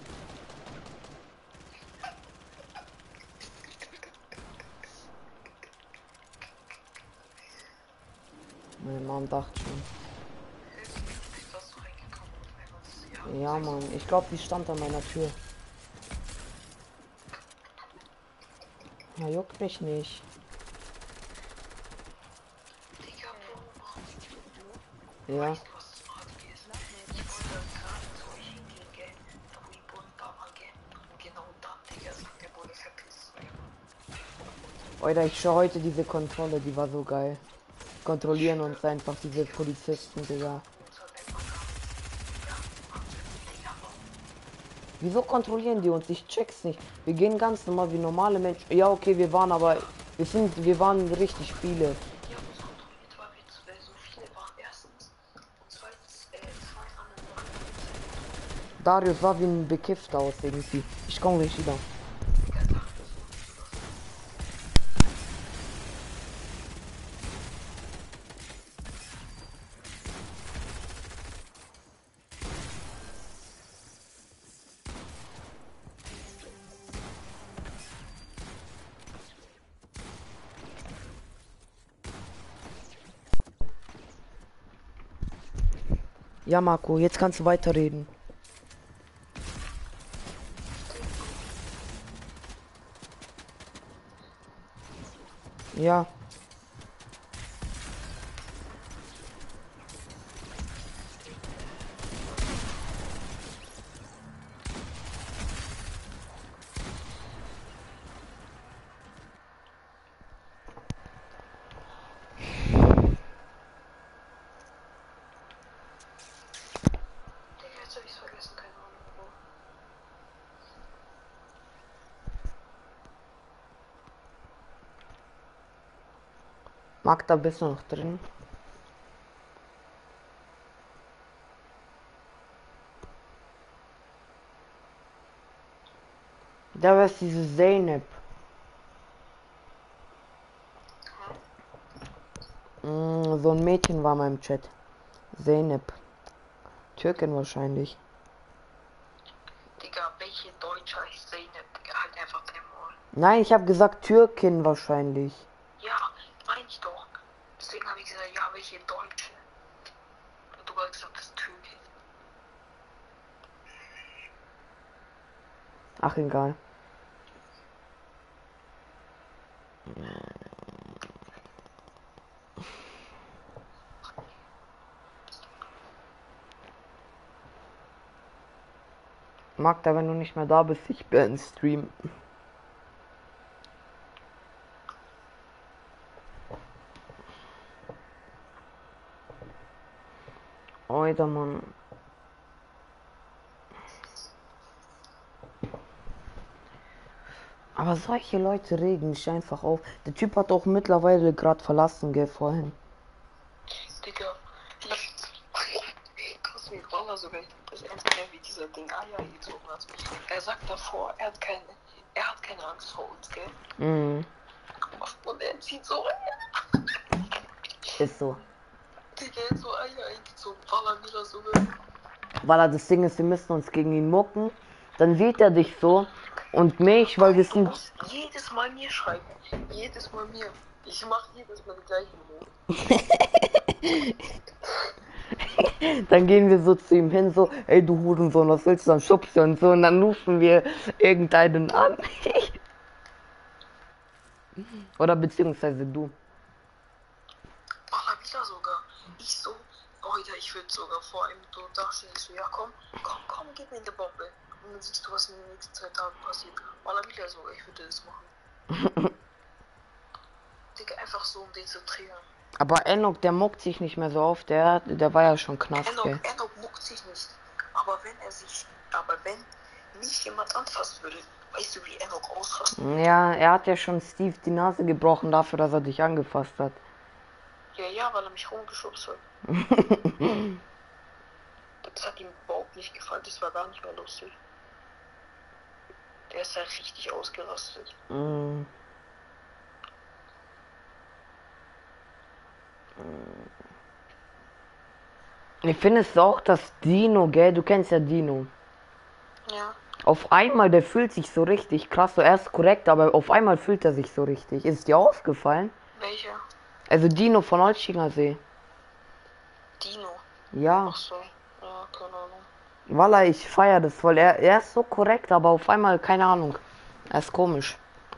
Meine Mom dachte schon. Ist das so reingekommen auf einmal? Ja, Mann. Ich glaube, die stand an meiner Tür. Ja, juckt mich nicht. Digga, Bro. Ja. Weißt du, was das gerade ist? Ich wollte gerade zu euch hingehen, gell? Da wo die Bullen da waren, gell? Und genau dann, Digga, sagt der Bulle, verpiss euch. Alter, ich schaue heute diese Kontrolle, die war so geil. Kontrollieren uns einfach diese Polizisten, Digga. Wieso kontrollieren die uns? Ich check's nicht. Wir gehen ganz normal wie normale Menschen. Ja, okay, wir waren aber... Wir waren richtig viele. Die haben uns kontrolliert, weil wir so viele waren, erstens. Und zweitens, zwei andere waren. Darius sah wie ein Bekiffter aus irgendwie. Ich komme gleich wieder. Ja, Marco, jetzt kannst du weiterreden. Ja. Jetzt hab ich's vergessen, keine Ahnung, Bro. Magda, bist du noch drin? Da war diese Zeynep. So ein Mädchen war mal im Chat. Zeynep. Türkin wahrscheinlich. Digga, welche Deutsche heißt Zeynep? Digga, halt einfach dein Maul. Nein, ich habe gesagt Türkin wahrscheinlich. Ja, meine ich doch. Deswegen habe ich gesagt, ja, welche Deutsche? Und du hast gesagt, das ist Türkin. Ach, egal. Magda, wenn du nicht mehr da bist, ich bin im Stream. Alter, Mann. Aber solche Leute regen mich einfach auf. Der Typ hat auch mittlerweile gerade verlassen, gell, vorhin. Digga, krass, mir war sogar das erste Mal, wie dieser Ding Eier gezogen hat. Er sagt davor, er hat keine Angst vor uns, gell? Mhm. Und er zieht so Ist so. Digga, er hat so Eier eingezogen, weil er wieder sogar. Weil er das Ding ist, wir müssen uns gegen ihn mucken. Dann sieht er dich so und mich, weil wir Du sind. musst jedes Mal mir schreiben. Jedes Mal mir. Ich mach jedes Mal die gleichen Move. Dann gehen wir so zu ihm hin, so, ey du Hurensohn, was willst du, dann schubst du und so, und dann rufen wir irgendeinen an. Oder beziehungsweise du. Ach, wieder sogar. Ich so, heute, ich würde sogar vor ihm so dastehen. Ich so, ja komm, gib mir eine Bombe. Und dann siehst du, was in den nächsten 2 Tagen passiert. Wallah, wieder sogar, ich würde das machen. Digga, einfach so, um den zu triggern. Aber Enoch, der muckt sich nicht mehr so auf, der war ja schon Knast, gell. Enoch muckt sich nicht. Aber wenn mich jemand anfassen würde, weißt du, wie Enoch ausrastet? Ja, er hat ja schon Steve die Nase gebrochen dafür, dass er dich angefasst hat. Ja, weil er mich rumgeschubst hat. Das hat ihm überhaupt nicht gefallen, das war gar nicht mehr lustig. Der ist halt richtig ausgerastet. Ich finde es auch, dass Dino, gell, du kennst ja Dino. Ja. Auf einmal, der fühlt sich so richtig krass, so erst korrekt, aber auf einmal fühlt er sich so richtig. Ist dir aufgefallen? Welcher? Also Dino von Olschinger See. Dino. Ja, Ach so. Ja, keine Ahnung. Wallah, ich feiere das voll. Er ist so korrekt, aber auf einmal, keine Ahnung. Er ist komisch.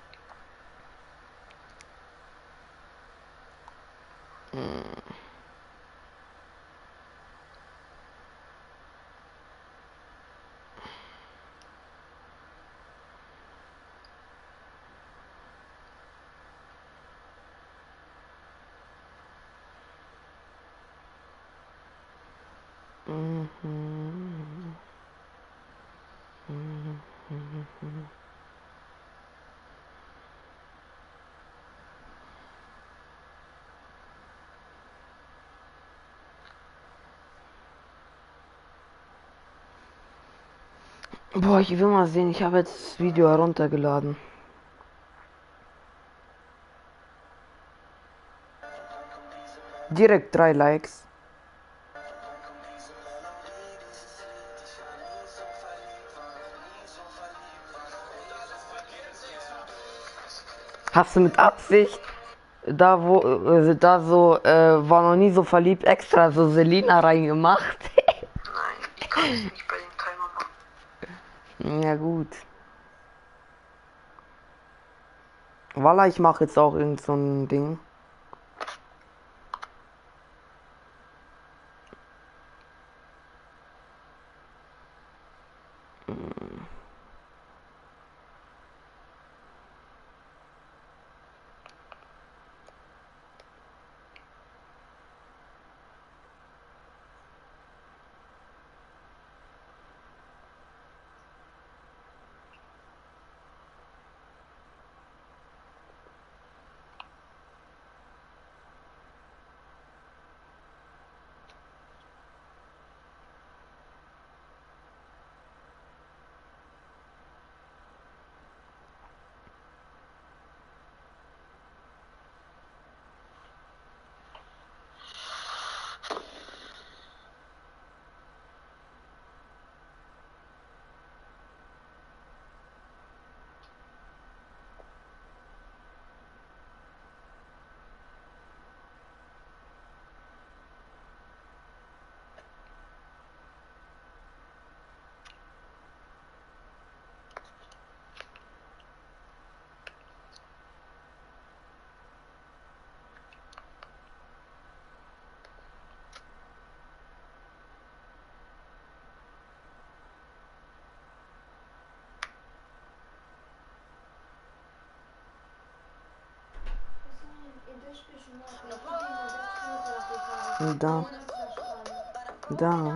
Boah, ich will mal sehen, ich habe jetzt das Video heruntergeladen. Direkt 3 Likes. Hast du mit Absicht da wo war noch nie so verliebt extra so Selina reingemacht? Nein, ich kann es nicht bei dem Timer machen. Ja gut. Wallah, ich mache jetzt auch irgend so ein Ding. Da. Da.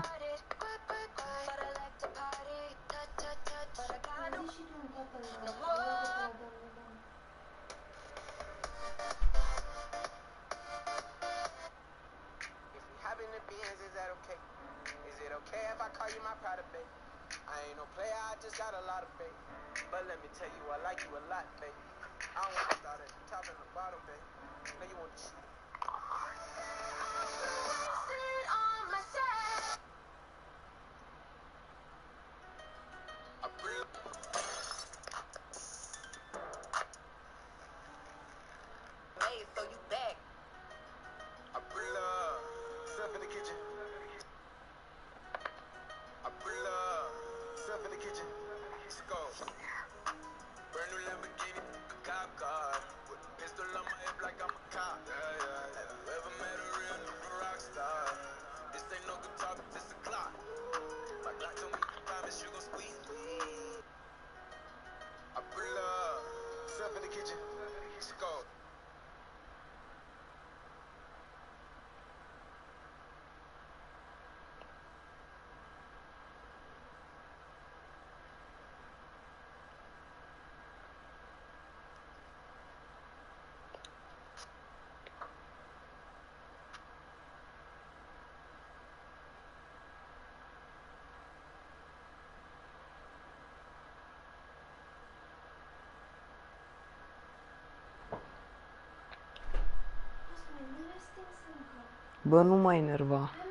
Bă, nu mai enerva.